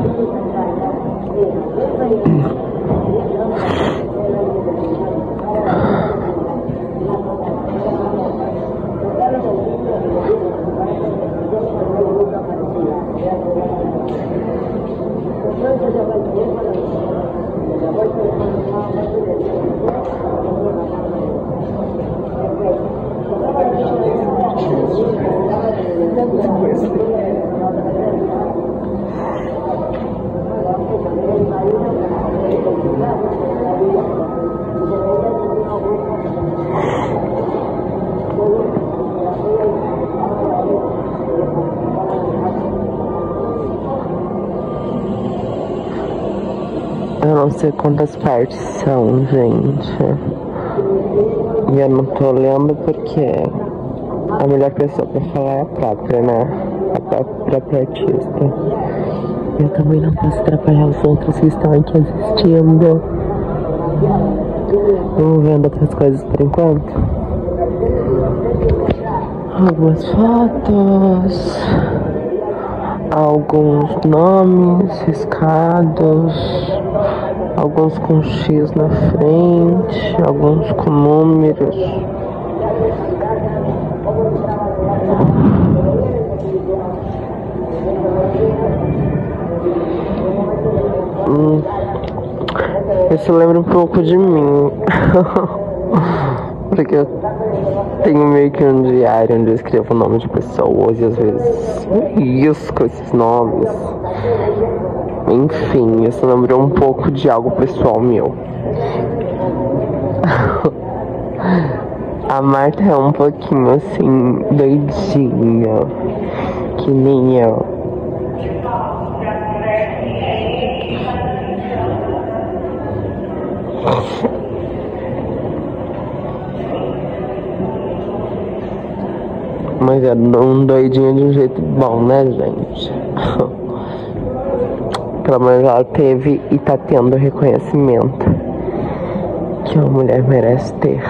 Eu não sei quantas partes são, gente. E eu não tô lendo porque a melhor pessoa pra falar é a própria, né? A própria artista. Eu também não posso atrapalhar os outros que estão aqui assistindo. Vamos vendo outras coisas por enquanto. Algumas fotos. Alguns nomes riscados. Alguns com X na frente, alguns com números. Isso lembra um pouco de mim. Porque eu tenho meio que um diário onde eu escrevo o nome de pessoas e às vezes risco esses nomes. Enfim, isso lembrou um pouco de algo pessoal meu. A Marta é um pouquinho assim, doidinha, que nem eu. Mas é um doidinho de um jeito bom, né, gente? Pelo menos ela teve e tá tendo o reconhecimento que uma mulher merece ter.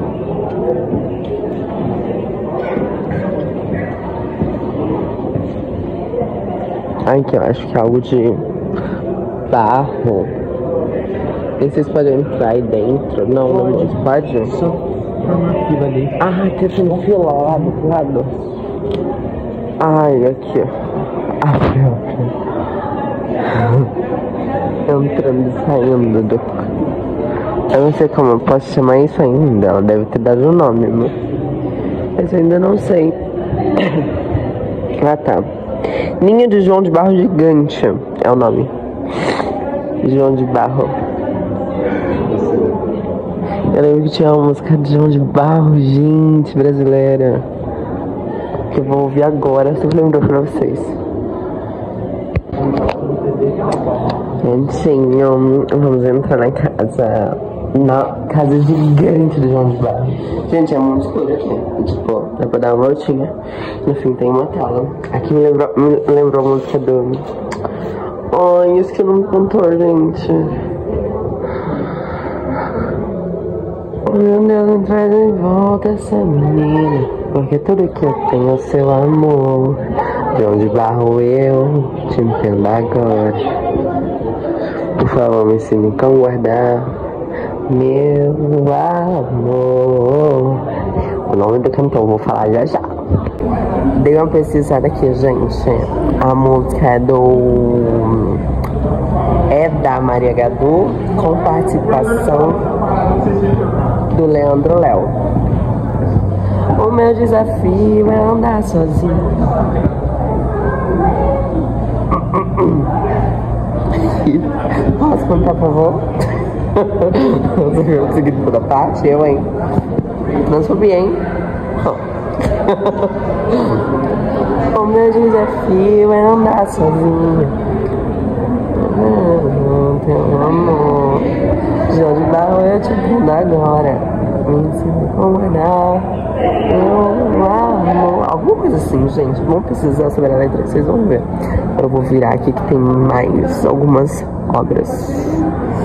Aqui eu acho que é algo de barro. E vocês podem entrar aí dentro? Não, o nome disso pode? Só pra uma fila ali. Ah, tem uma fila lá do lado. Ai, aqui. Entrando e saindo do... Eu não sei como eu posso chamar isso ainda. Ela deve ter dado um nome, mas eu ainda não sei. Ah, tá. Ninho de João de Barro Gigante é o nome. João de Barro. Eu lembro que tinha uma música de João de Barro, gente, brasileira, que eu vou ouvir agora, só lembrou pra vocês. Gente, vamos entrar na casa gigante do João de Barro. Gente, é muito escuro aqui. Tipo, dá pra dar uma voltinha. No fim tem uma tela. Aqui me lembrou a música do... Ai, isso que eu não me cantor, gente. Meu Deus, traz de volta essa menina, porque tudo que eu tenho é o seu amor. João de Barro, eu te entendo agora. Por favor, me ensine como guardar meu amor. O nome do cantor, vou falar já já. Dei uma pesquisada aqui, gente. A música é da Maria Gadu, com participação do Leandro Léo. O meu desafio é andar sozinho. Posso contar, por favor? Você viu o seguinte da parte? Eu, hein? Não subi, hein? O meu desafio é andar sozinho. Teu amor, João de Barro, eu te vendo agora. Me ensina como guardar meu amor. Alguma coisa assim, gente. Vamos precisar saber a letra, vocês vão ver. Eu vou virar aqui que tem mais algumas obras.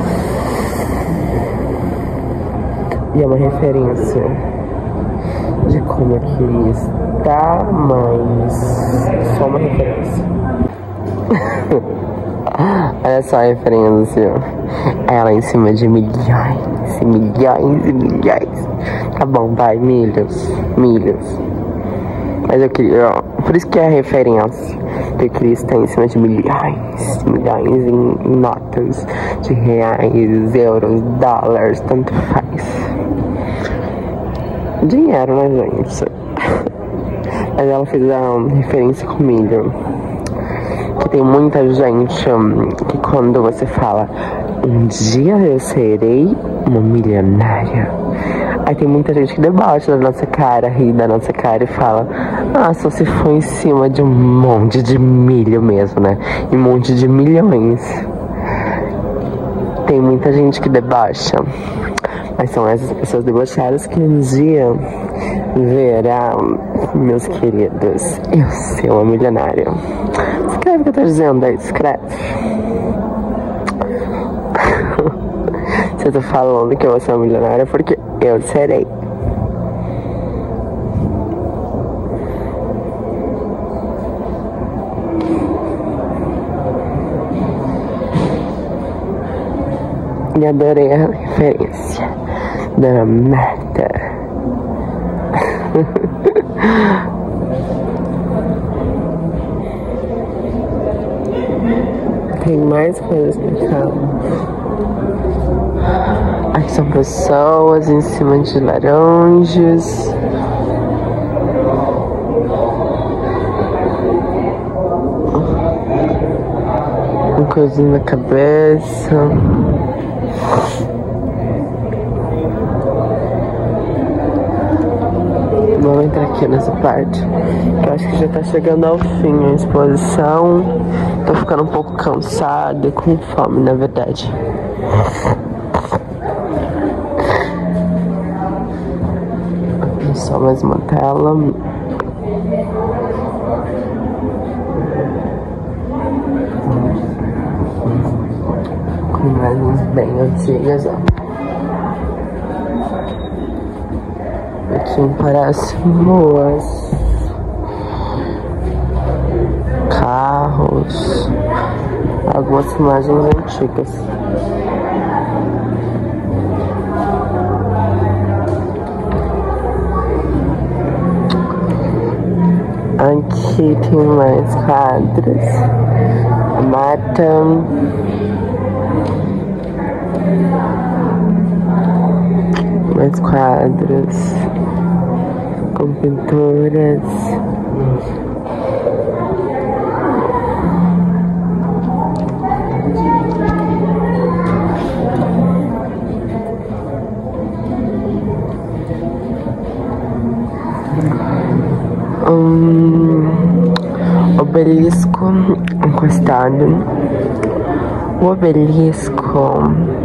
E é uma referência de como eu queria estar, mas só uma referência. Olha só a referência. Ela em cima de milhões e milhões e milhões. Tá bom, vai, milhos. Mas eu queria, ó, por isso que é a referência. Eu queria estar em cima de milhões em notas de reais, euros, dólares, tanto faz. Dinheiro, né, gente? Mas ela fez a referência com milho. Que tem muita gente que quando você fala um dia eu serei uma milionária, aí tem muita gente que debocha da nossa cara, ri da nossa cara e fala: ah, só se for em cima de um monte de milho mesmo, né? E um monte de milhões. Tem muita gente que debocha, mas são essas pessoas debochadas que um dia verão, meus queridos, eu ser uma milionária. Escreve o que eu tô dizendo aí, escreve. Se eu tô falando que eu vou ser uma milionária, porque eu serei. E adorei a referência da Marta. Tem mais coisas pra falar. Aqui são pessoas em cima de laranjas. Com coisinha na cabeça. Vamos entrar aqui nessa parte, que eu acho que já tá chegando ao fim a exposição. Tô ficando um pouco cansada, com fome, na verdade. Aqui só mais uma tela. Com imagens bem antigas, ó. Aqui parece ruas, carros, algumas imagens antigas. Aqui tem mais quadros, mata. Mais quadros com pinturas. Obelisco encostado. O obelisco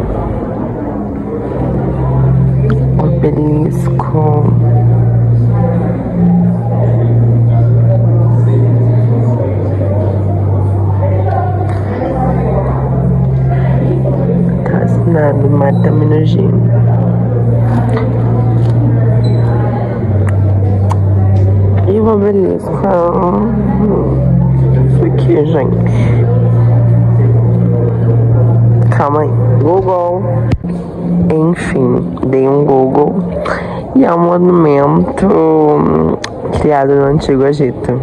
tá assinado Marta Minojinho. E o obelisco isso aqui, gente. Calma aí, Google. Enfim, dei um Google e é um monumento criado no Antigo Egito.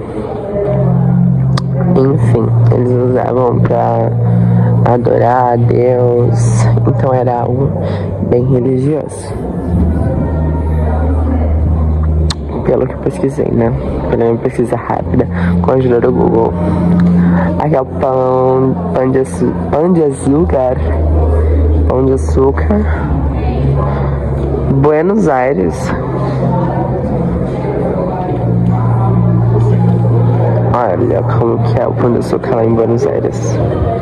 Enfim, eles usavam para adorar a Deus, então era algo bem religioso. Pelo que eu pesquisei, né? Pela minha pesquisa rápida com a ajuda do Google. Aqui é o pão de açúcar. Buenos Aires. Olha como que é o pão de açúcar lá em Buenos Aires.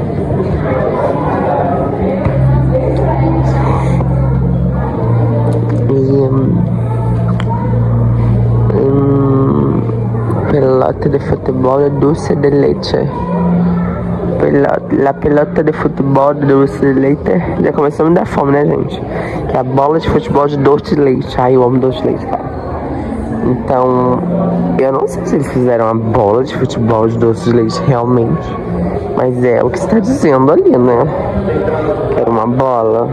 Pelota de futebol dulce de leite. La pelota de futebol dulce de leite. Já começou a me dar fome, né, gente? Que é a bola de futebol de doce de leite. Ai, eu amo doce de leite, cara. Então, eu não sei se eles fizeram a bola de futebol de doce de leite realmente. Mas é o que está dizendo ali, né? Era uma bola.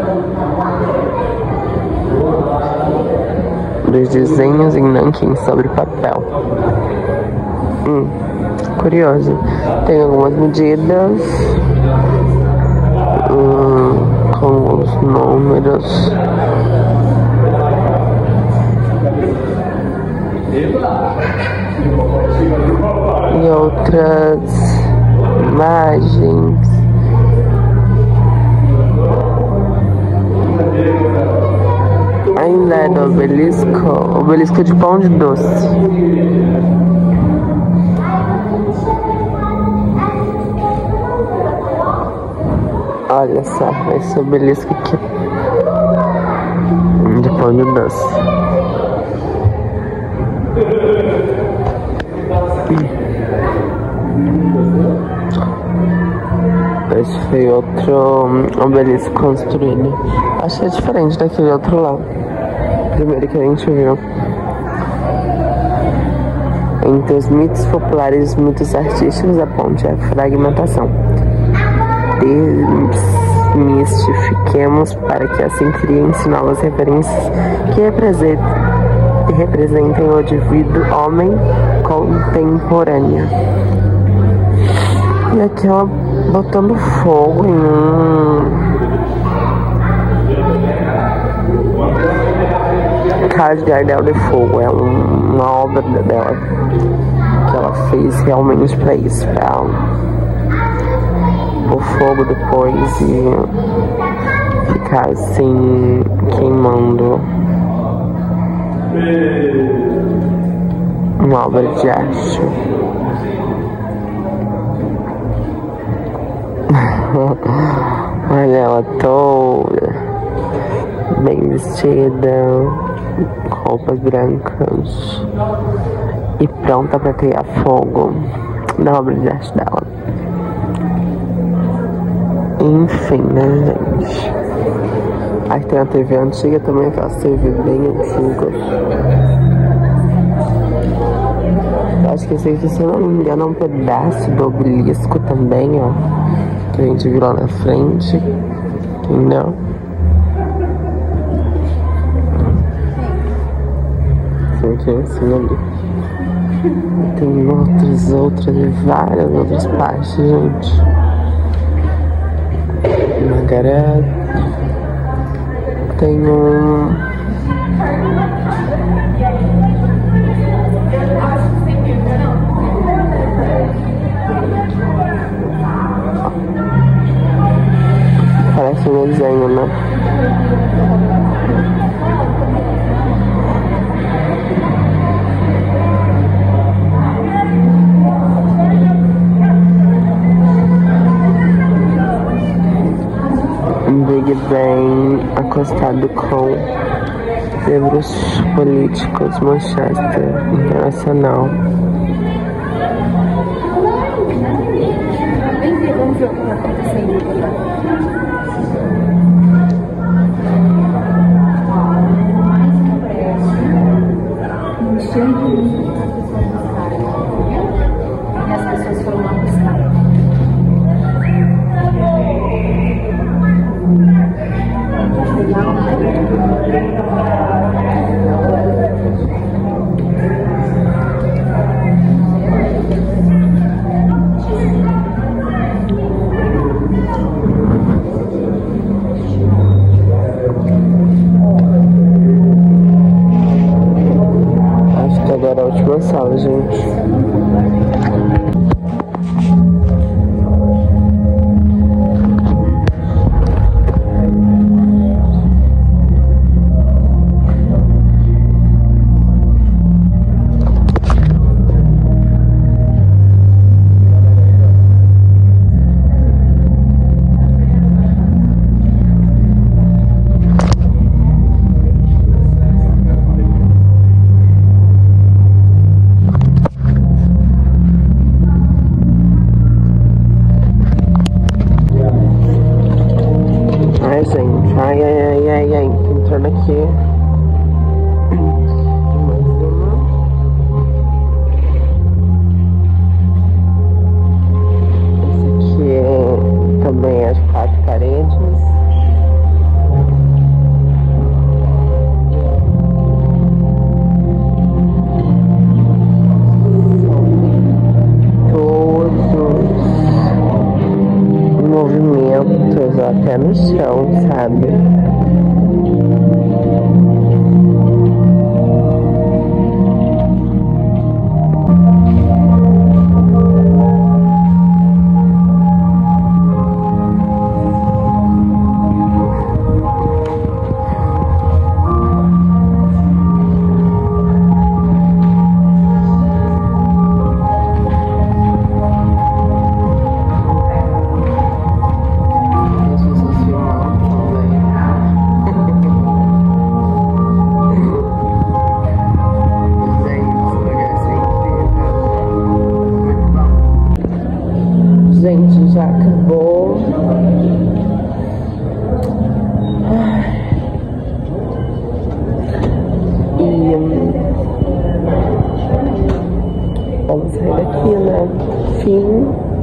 Dos desenhos em nanquim sobre papel. Curioso. Tem algumas medidas com os números. E outras imagens. Ainda é do obelisco de pão de doce. Olha só, esse obelisco aqui de pão de doce. Esse foi outro obelisco construído. Acho que é diferente daquele outro lá. Primeiro que a gente viu. Entre os mitos populares e os mitos artísticos, a ponte é a fragmentação. Desmistifiquemos para que assim criem-se novas referências que representem o indivíduo homem contemporâneo. E aqui ela botando fogo Casa de Ardel de Fogo. É uma obra dela que ela fez realmente pra isso, pra o fogo depois e ficar assim queimando. Uma obra de arte. Olha ela toda bem vestida, roupas brancas e pronta para criar fogo na obra de arte dela. Enfim, né, gente? Aí tem a TV antiga também, aquelas TV bem antigas. Acho que esse aqui, se eu não me engano, é um pedaço do obelisco também, ó. Que a gente viu lá na frente. Entendeu? Aqui assim ali. Tem outras e várias outras partes, gente. Margaret. Tem parece um desenho, né? Big Ben acostado com livros políticos, Manchester Internacional. Vamos ver o que está acontecendo. E as pessoas foram lá buscar. Legal, acho que agora é a última sala, gente. Ai, gente, ai, entrando aqui. Mais uma. Esse aqui é também as 4 paredes. Movimentos até no chão, sabe? Gente, já acabou. E vamos sair daqui, né? Fim.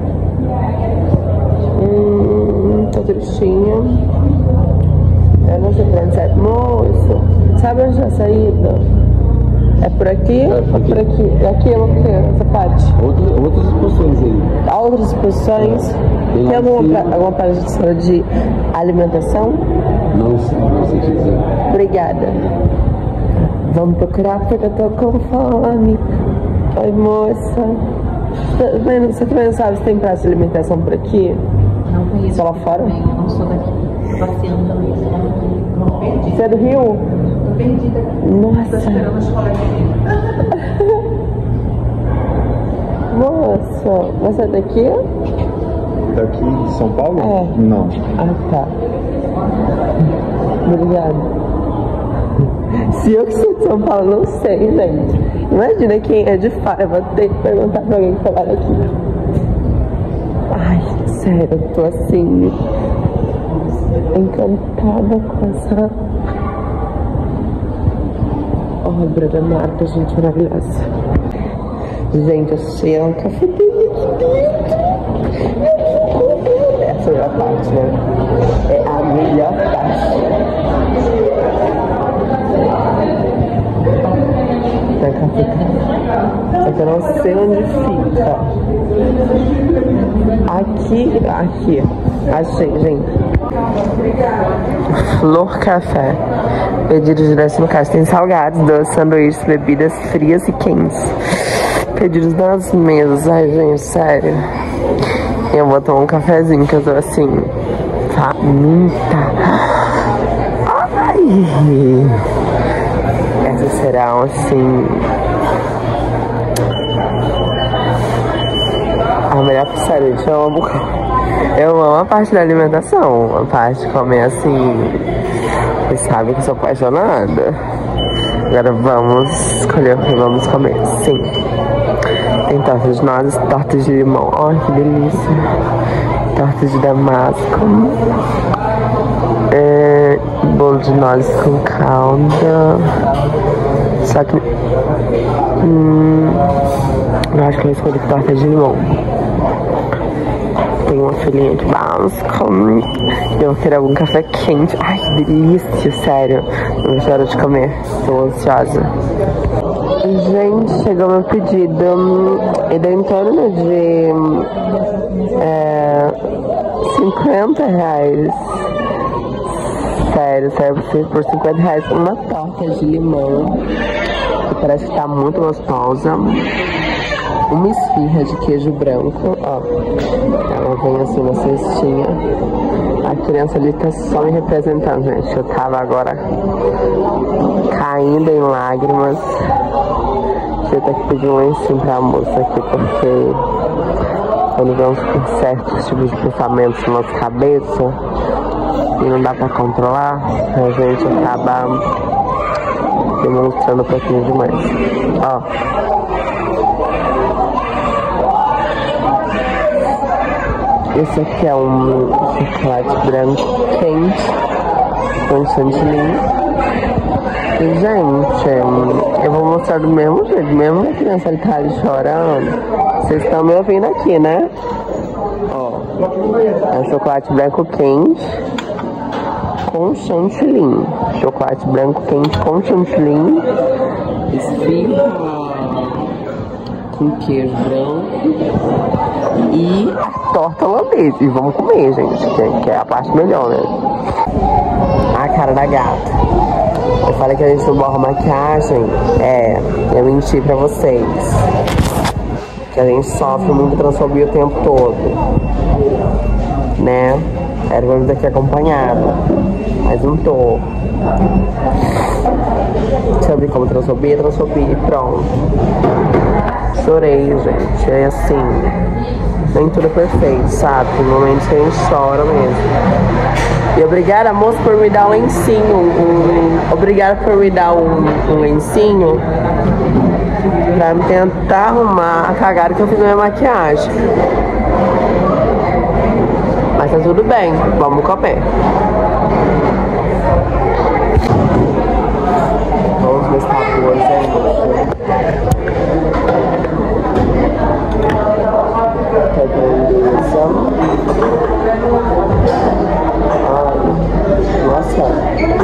Tô tristinha. Eu não sei pra onde sai. Moço, sabe onde é a saída? É por aqui? É por aqui. Aqui é o que? Essa parte? Outras exposições aí. Há outras exposições? Tem alguma palestra de alimentação? Não sei dizer. Obrigada. Vamos procurar porque eu tô com fome. Oi, moça. Você também não sabe se tem praça de alimentação por aqui? Não conheço. Só lá fora? Eu não sou daqui. Tô passeando também. Não perdi. Você é do Rio? Tô perdida. Nossa. Tô esperando as colegas. Moça, você é daqui? Daqui de São Paulo? É. Não. Ah, tá. Obrigada. Se eu que sou de São Paulo, não sei, gente. Imagina quem é de fora. Eu vou ter que perguntar pra alguém que trabalha aqui. Ai, sério, eu tô assim... encantada com essa... obra da Marta, gente, maravilhosa. Gente, eu achei um café essa é a parte, né? É a melhor parte. Tem café. Só que eu não sei onde fica. Aqui. Achei, gente. Flor Café. Pedidos direto no caixa. Tem salgados, doces, sanduíches, bebidas frias e quentes. Pedidos nas mesas. Ai, gente, sério. Eu vou tomar um cafezinho, que eu tô assim, faminta. Ai! Essas serão assim... a melhor sério, gente, eu amo a parte da alimentação. A parte de comer assim... vocês sabem que eu sou apaixonada. Agora vamos escolher o que vamos comer. Sim. Tem torta de nozes, torta de limão. Ai, que delícia. Torta de damasco. Bolo de nozes com calda. Só que... eu acho que eu escolhi torta de limão. Tem uma filhinha de basco. Eu vou querer algum café quente. Ai, que delícia, sério. Não vejo a hora de comer. Tô ansiosa. Gente, chegou meu pedido. E deu em torno de 50 reais. Sério, por 50 reais uma torta de limão. Que parece que tá muito gostosa. Uma esfirra de queijo branco, ó. Ela vem assim na cestinha. A criança ali tá só me representando, gente. Eu tava agora caindo em lágrimas. Eu tenho que pedir um lencinho pra moça aqui, porque quando vamos com certos tipos de pensamentos na nossa cabeça e não dá pra controlar, a gente acaba demonstrando um pouquinho demais. Ó. Esse aqui é um chocolate branco quente com chantilly. E, gente, eu vou mostrar do mesmo jeito. Mesmo que a criança ali tá ali chorando, vocês estão me ouvindo aqui, né? Ó, é um chocolate branco quente com chantilly. Chocolate branco quente com chantilly. Esfirra com queijo branco. E a torta holandesa. E vamos comer, gente, que é a parte melhor, né? A cara da gata. Eu falei que a gente não borra maquiagem. Eu menti pra vocês. Que a gente sofre muito transfobia o tempo todo. Né? Era pra vir daqui acompanhado. Mas não tô. Sabe como transfobia e pronto. Chorei, gente. É assim... nem tudo é perfeito, sabe? Tem momentos que a gente chora mesmo. E obrigada, moço, por me dar um lencinho. Obrigada por me dar um lencinho pra me tentar arrumar a cagada que eu fiz na minha maquiagem. Mas tá tudo bem, vamos comer. Vamos ver se tá boa, gente. Nossa.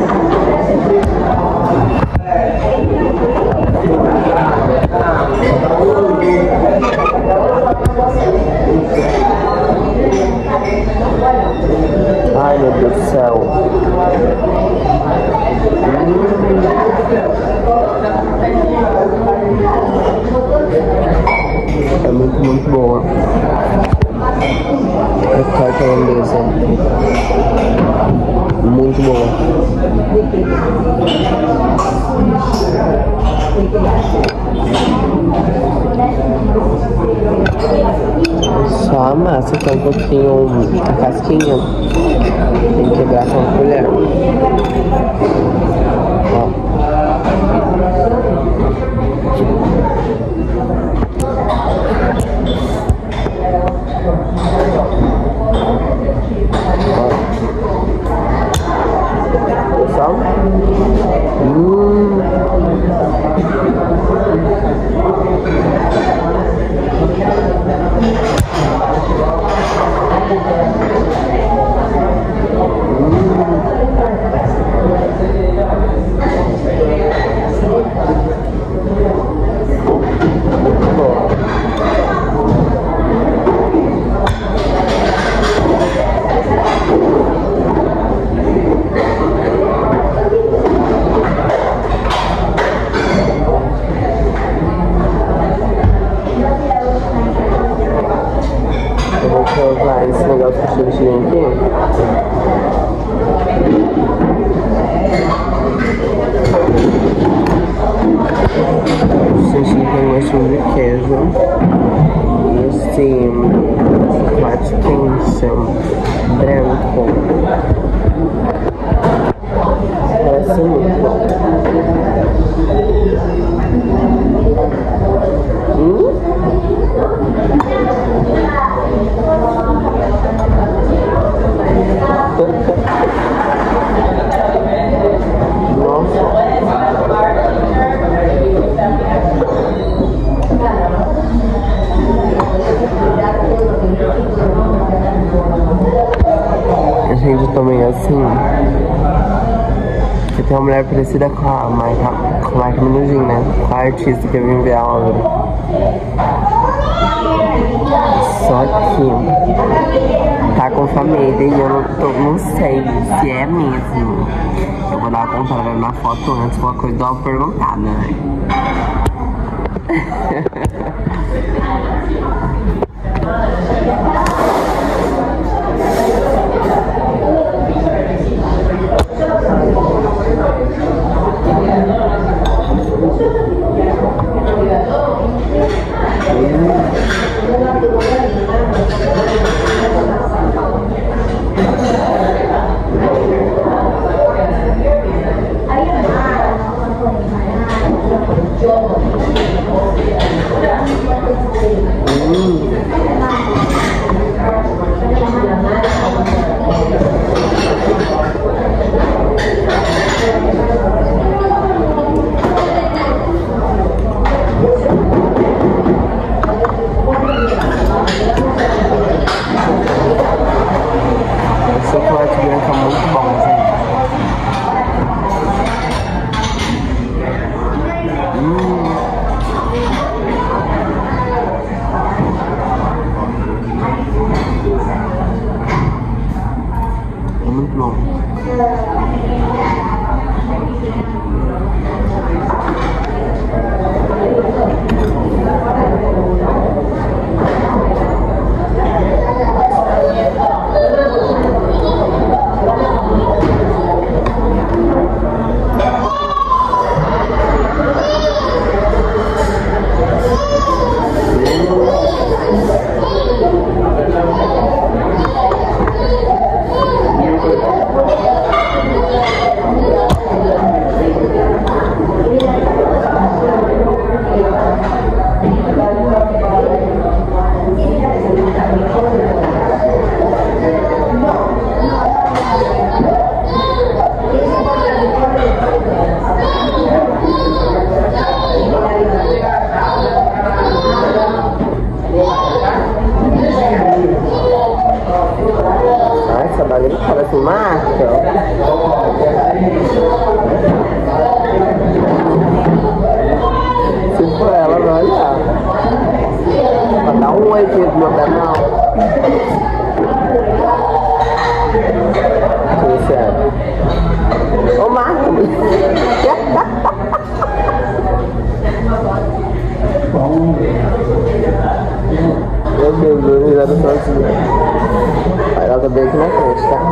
Ai, meu Deus do céu. Só a massa, que é um pouquinho a casquinha. Tem que quebrar com a colher. Ó. Eu vou usar esse negócio que eu tirei aqui. A gente tem gostinho de queijo. E esse chocolate quente branco. Parece muito bom. A gente também assim, que tem uma mulher parecida com a Marca Minujin, né? Com a artista que eu vim ver a obra. Só que tá com família e eu não sei se é mesmo. Eu vou dar uma contada na foto antes, uma coisa dar uma perguntada, né? Chocolate branco é muito bom, gente. É muito bom. Essa bagulho parece marca. Se for ela, vai olhar. Pra dar um oi aqui no meu canal. Sincero. Ô, Marco. Meu Deus, eu risada sozinha. Ela tá bem aqui na frente, tá?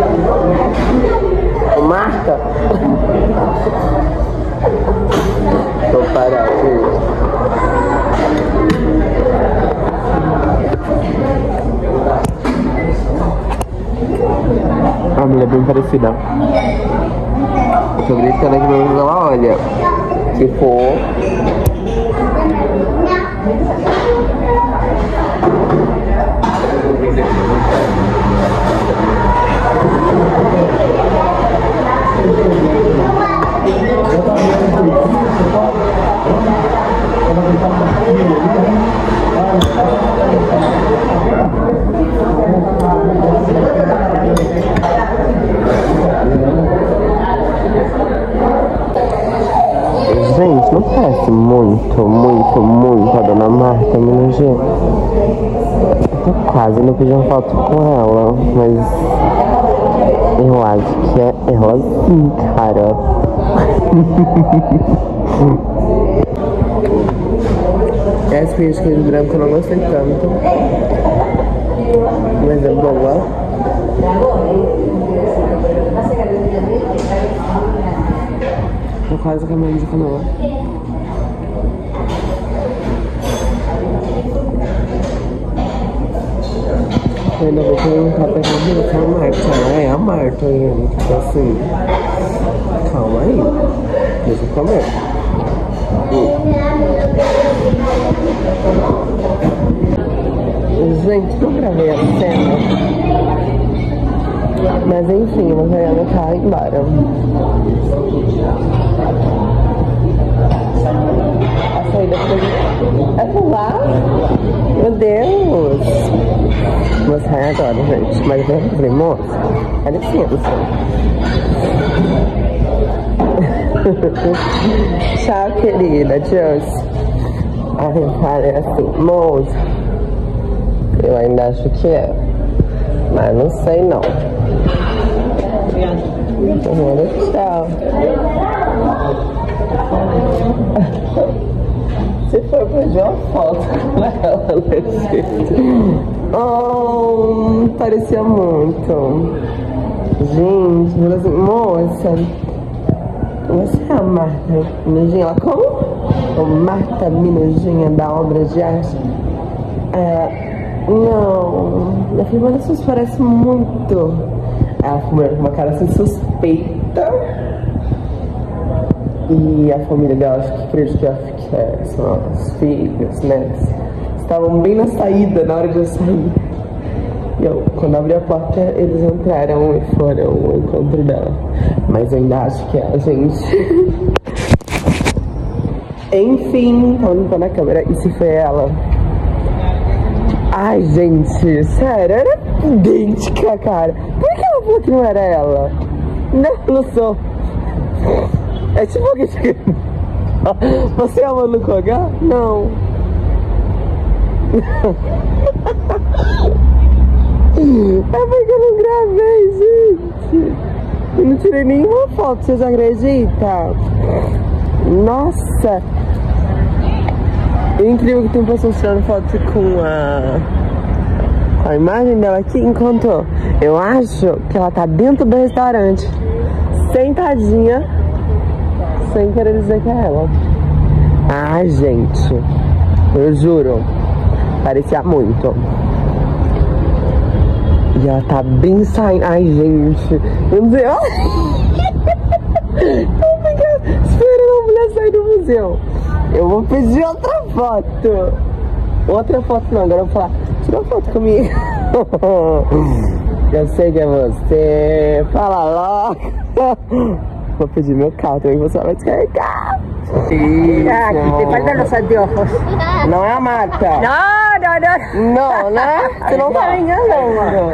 Ô, Marta! parar, gente. A mulher é bem parecida. Tô brincando aqui, mas ela olha. Se for... Gente, não parece muito a Dona Marta, meu Deus. Eu tô quase não pedindo foto com ela, mas eu acho que é ela sim, cara. Essa pisca de branco eu não gostei tanto, mas é boa. Tô quase caminhando de canoa. Eu ainda vou perguntar pra ela que é a Marta. É a Marta, gente. Tipo assim, calma aí. Deixa eu comer. Gente, não gravei a cena. Mas enfim, a Mariana tá embora. A saída foi... É por lá? Meu Deus! Vou sair agora, gente. Mas eu falei, moça, dá licença. Tchau, querida. Tchau. Ai, parece moça. Eu ainda acho que é. Mas não sei não. Tchau. Se for pra pedir uma foto com ela nesse... Oh, parecia muito. Gente, falou assim, moça, você é a Marta Minujinha? Ela como? A Marta Minujinha da obra de arte? Não, minha filha, mas vocês parecem muito. Ela ficou com uma cara assim suspeita. E a família dela, acho que acredito que são os filhos, né? Estavam bem na saída, na hora de eu sair. E eu, quando abri a porta, eles entraram e foram ao encontro dela. Mas eu ainda acho que é a gente. Enfim, tô limpando a câmera. E se foi ela? Ai, gente, sério, era idêntica, cara. Por que ela falou que não era ela? Não sou. É tipo que... Você é a Manu com H? Não. É porque eu não gravei, gente. Eu não tirei nenhuma foto, vocês acreditam? Nossa. É incrível que tem pessoas tirando foto com a imagem dela aqui, enquanto eu acho que ela tá dentro do restaurante, sentadinha, sem querer dizer que é ela. Ai, gente, eu juro, parecia muito. E ela tá bem saindo. Ai, gente, eu não sei. Eu fico esperando a mulher sair do museu. Eu vou pedir outra foto. Outra foto não, agora eu vou falar. Tira uma foto comigo. Eu sei que é você. Fala logo. Vou pedir meu carro também, você vai descarregar. Isso. Ah, que te faltan los anteojos. Não é a Marta. Não, né? Você não tá me enganando.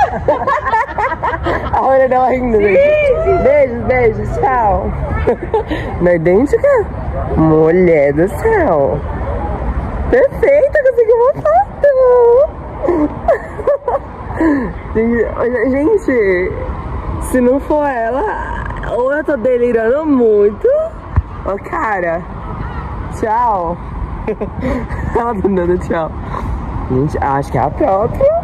A olha dela rindo. Beijos, tchau. Não é idêntica? Mulher do céu. Perfeita, consegui uma foto. Gente, se não for ela, ou eu tô delirando muito. Ô, cara, tchau. Ela tá dando tchau. Gente, acho que é a própria.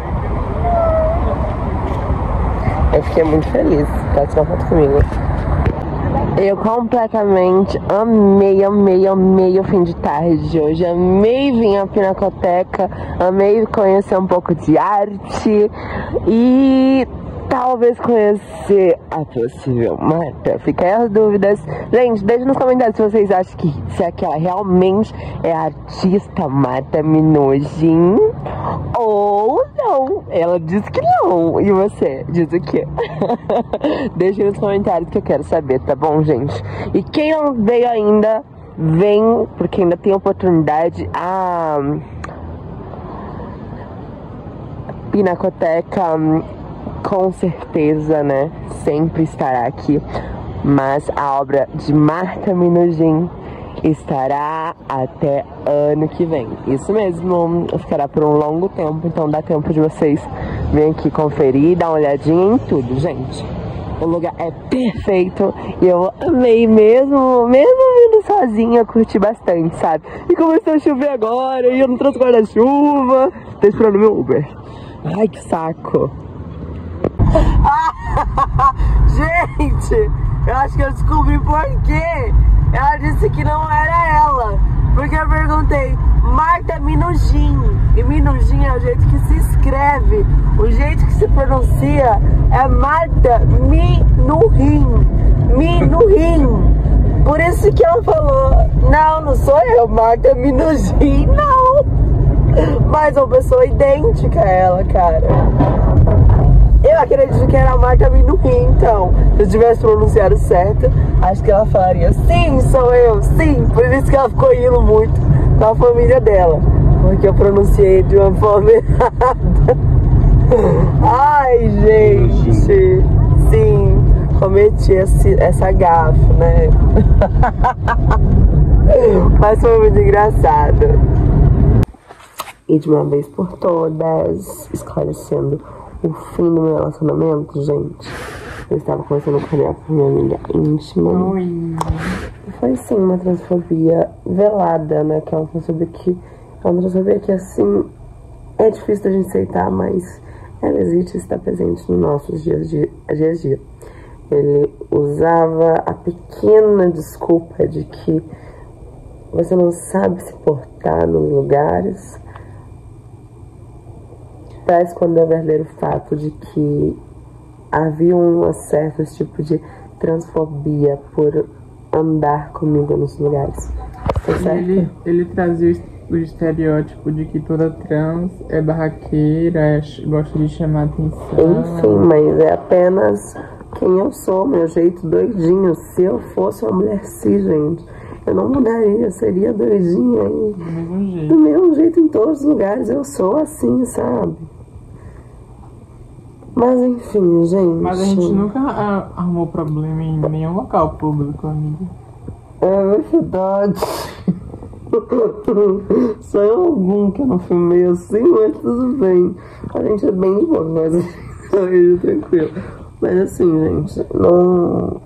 Eu fiquei muito feliz pra tirar foto comigo. Eu completamente amei o fim de tarde de hoje. Amei vir à Pinacoteca, amei conhecer um pouco de arte e talvez conhecer a possível Marta. Fica aí as dúvidas. Gente, deixa nos comentários se vocês acham que se aquela realmente é a artista Marta Minujin ou não. Ela disse que não. E você diz o quê? Deixa nos comentários que eu quero saber, tá bom, gente? E quem não veio ainda, vem, porque ainda tem oportunidade. A Pinacoteca com certeza, né, sempre estará aqui, mas a obra de Marta Minujin estará até ano que vem. Isso mesmo, ficará por um longo tempo, então dá tempo de vocês virem aqui conferir, dar uma olhadinha em tudo, gente. O lugar é perfeito e eu amei mesmo vindo sozinha, curti bastante, sabe? E começou a chover agora e eu não trouxe guarda-chuva, tô esperando meu Uber. Ai, que saco. Gente, eu acho que eu descobri por quê. Ela disse que não era ela, porque eu perguntei Marta Minujin, e Minujin é o jeito que se escreve, o jeito que se pronuncia é Marta Minujin. Por isso que ela falou, não sou eu, Marta Minujin, não. Mas uma pessoa idêntica a ela, cara. Eu acredito que era a Marta Minujin, então. Se eu tivesse pronunciado certo, acho que ela falaria, sim, sou eu, sim. Por isso que ela ficou indo muito com a família dela. Porque eu pronunciei de uma forma errada. Ai, gente. Sim, cometi essa gafe, né? Mas foi muito engraçado. E de uma vez por todas, esclarecendo o fim do meu relacionamento, gente. Eu estava conversando com a minha amiga íntima. Oi. Foi sim uma transfobia velada, né? Que é uma transfobia que assim é difícil da gente aceitar, mas ela existe e está presente nos nossos dias a dia. Ele usava a pequena desculpa de que você não sabe se portar nos lugares, para esconder o verdadeiro fato de que havia um certo tipo de transfobia por andar comigo nos lugares. Tá certo? Ele trazia o estereótipo de que toda trans é barraqueira, gosta de chamar atenção. Enfim, mas é apenas quem eu sou, meu jeito doidinho. Se eu fosse uma mulher cis, gente, eu não mudaria, eu seria doidinha aí. Do mesmo jeito em todos os lugares, eu sou assim, sabe? Mas enfim, gente. Mas a gente nunca arrumou problema em nenhum local público, amiga. É verdade. Só em algum que eu não filmei assim, mas tudo bem. A gente é bem de boa, mas é tranquilo. Mas assim, gente, não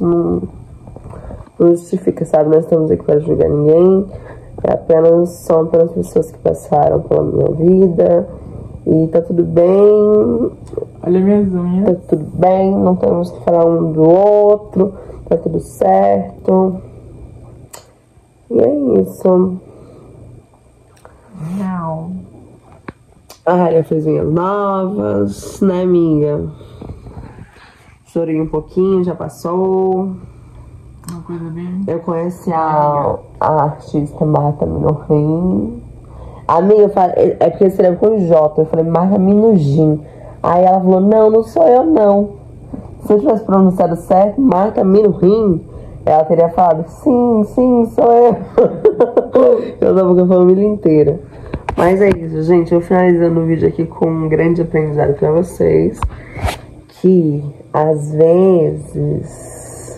justifica, sabe? Nós estamos aqui para julgar ninguém. São apenas pessoas que passaram pela minha vida. E tá tudo bem. Olha minhas unhas. Tá tudo bem, não temos que falar um do outro. Tá tudo certo. E é isso. Não. A Raia fez unhas novas, né, amiga? Chorei um pouquinho, já passou. Uma coisa bem... Eu conheci a artista Marta Minujin. Amiga, eu falei, é porque eu escrevo com J. Eu falei Marta Minujin. Aí ela falou, não sou eu, não. Se eu tivesse pronunciado certo, Marta Minujin, ela teria falado, sim, sou eu. Eu tava com a família inteira. Mas é isso, gente. Eu finalizando o vídeo aqui com um grande aprendizado pra vocês. Que, às vezes,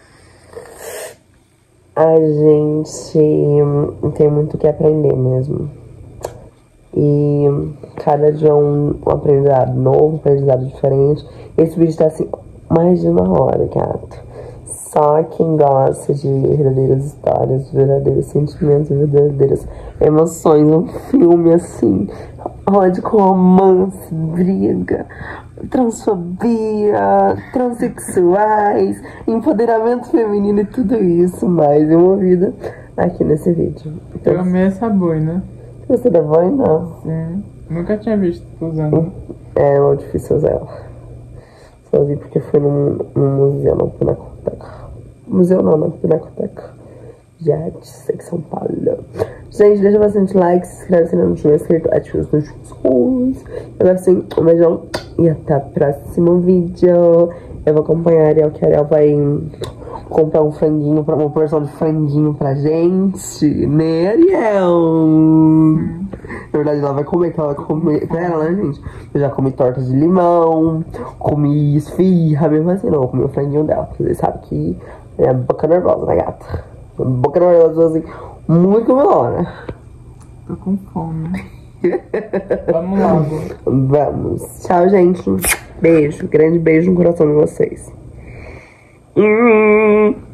a gente tem muito o que aprender mesmo. E cada dia um aprendizado novo, um aprendizado diferente. Esse vídeo tá assim, mais de 1 hora, gato. Só quem gosta de verdadeiras histórias, verdadeiros sentimentos, verdadeiras emoções, um filme assim, ódio com romance, briga, transfobia, transexuais, empoderamento feminino e tudo isso, mais em uma vida aqui nesse vídeo. Então, Eu amei essa boina. você da boina? Sim. Nunca tinha visto usando. É difícil usar ela. Sozinho porque foi num museu, na Pinacoteca. Museu não, na Pinacoteca. Já disse que São Paulo. Gente, deixa bastante like, se inscreve se não tiver inscrito, ative os notificações. Agora sim, um beijão e até o próximo vídeo. Eu vou acompanhar a Ariel, que a Ariel vai comprar um franguinho, uma porção de franguinho pra gente, né, Ariel? Na verdade, ela vai comer, que ela vai comer pra ela, né, gente? Eu já comi torta de limão, comi esfirra, mesmo assim, não, eu comi o franguinho dela. Vocês sabem que é boca nervosa, né, gata? Boca nervosa, assim, muito comilona. Tô com fome. Vamos lá, amor. Vamos. Tchau, gente. Beijo. Grande beijo no coração de vocês.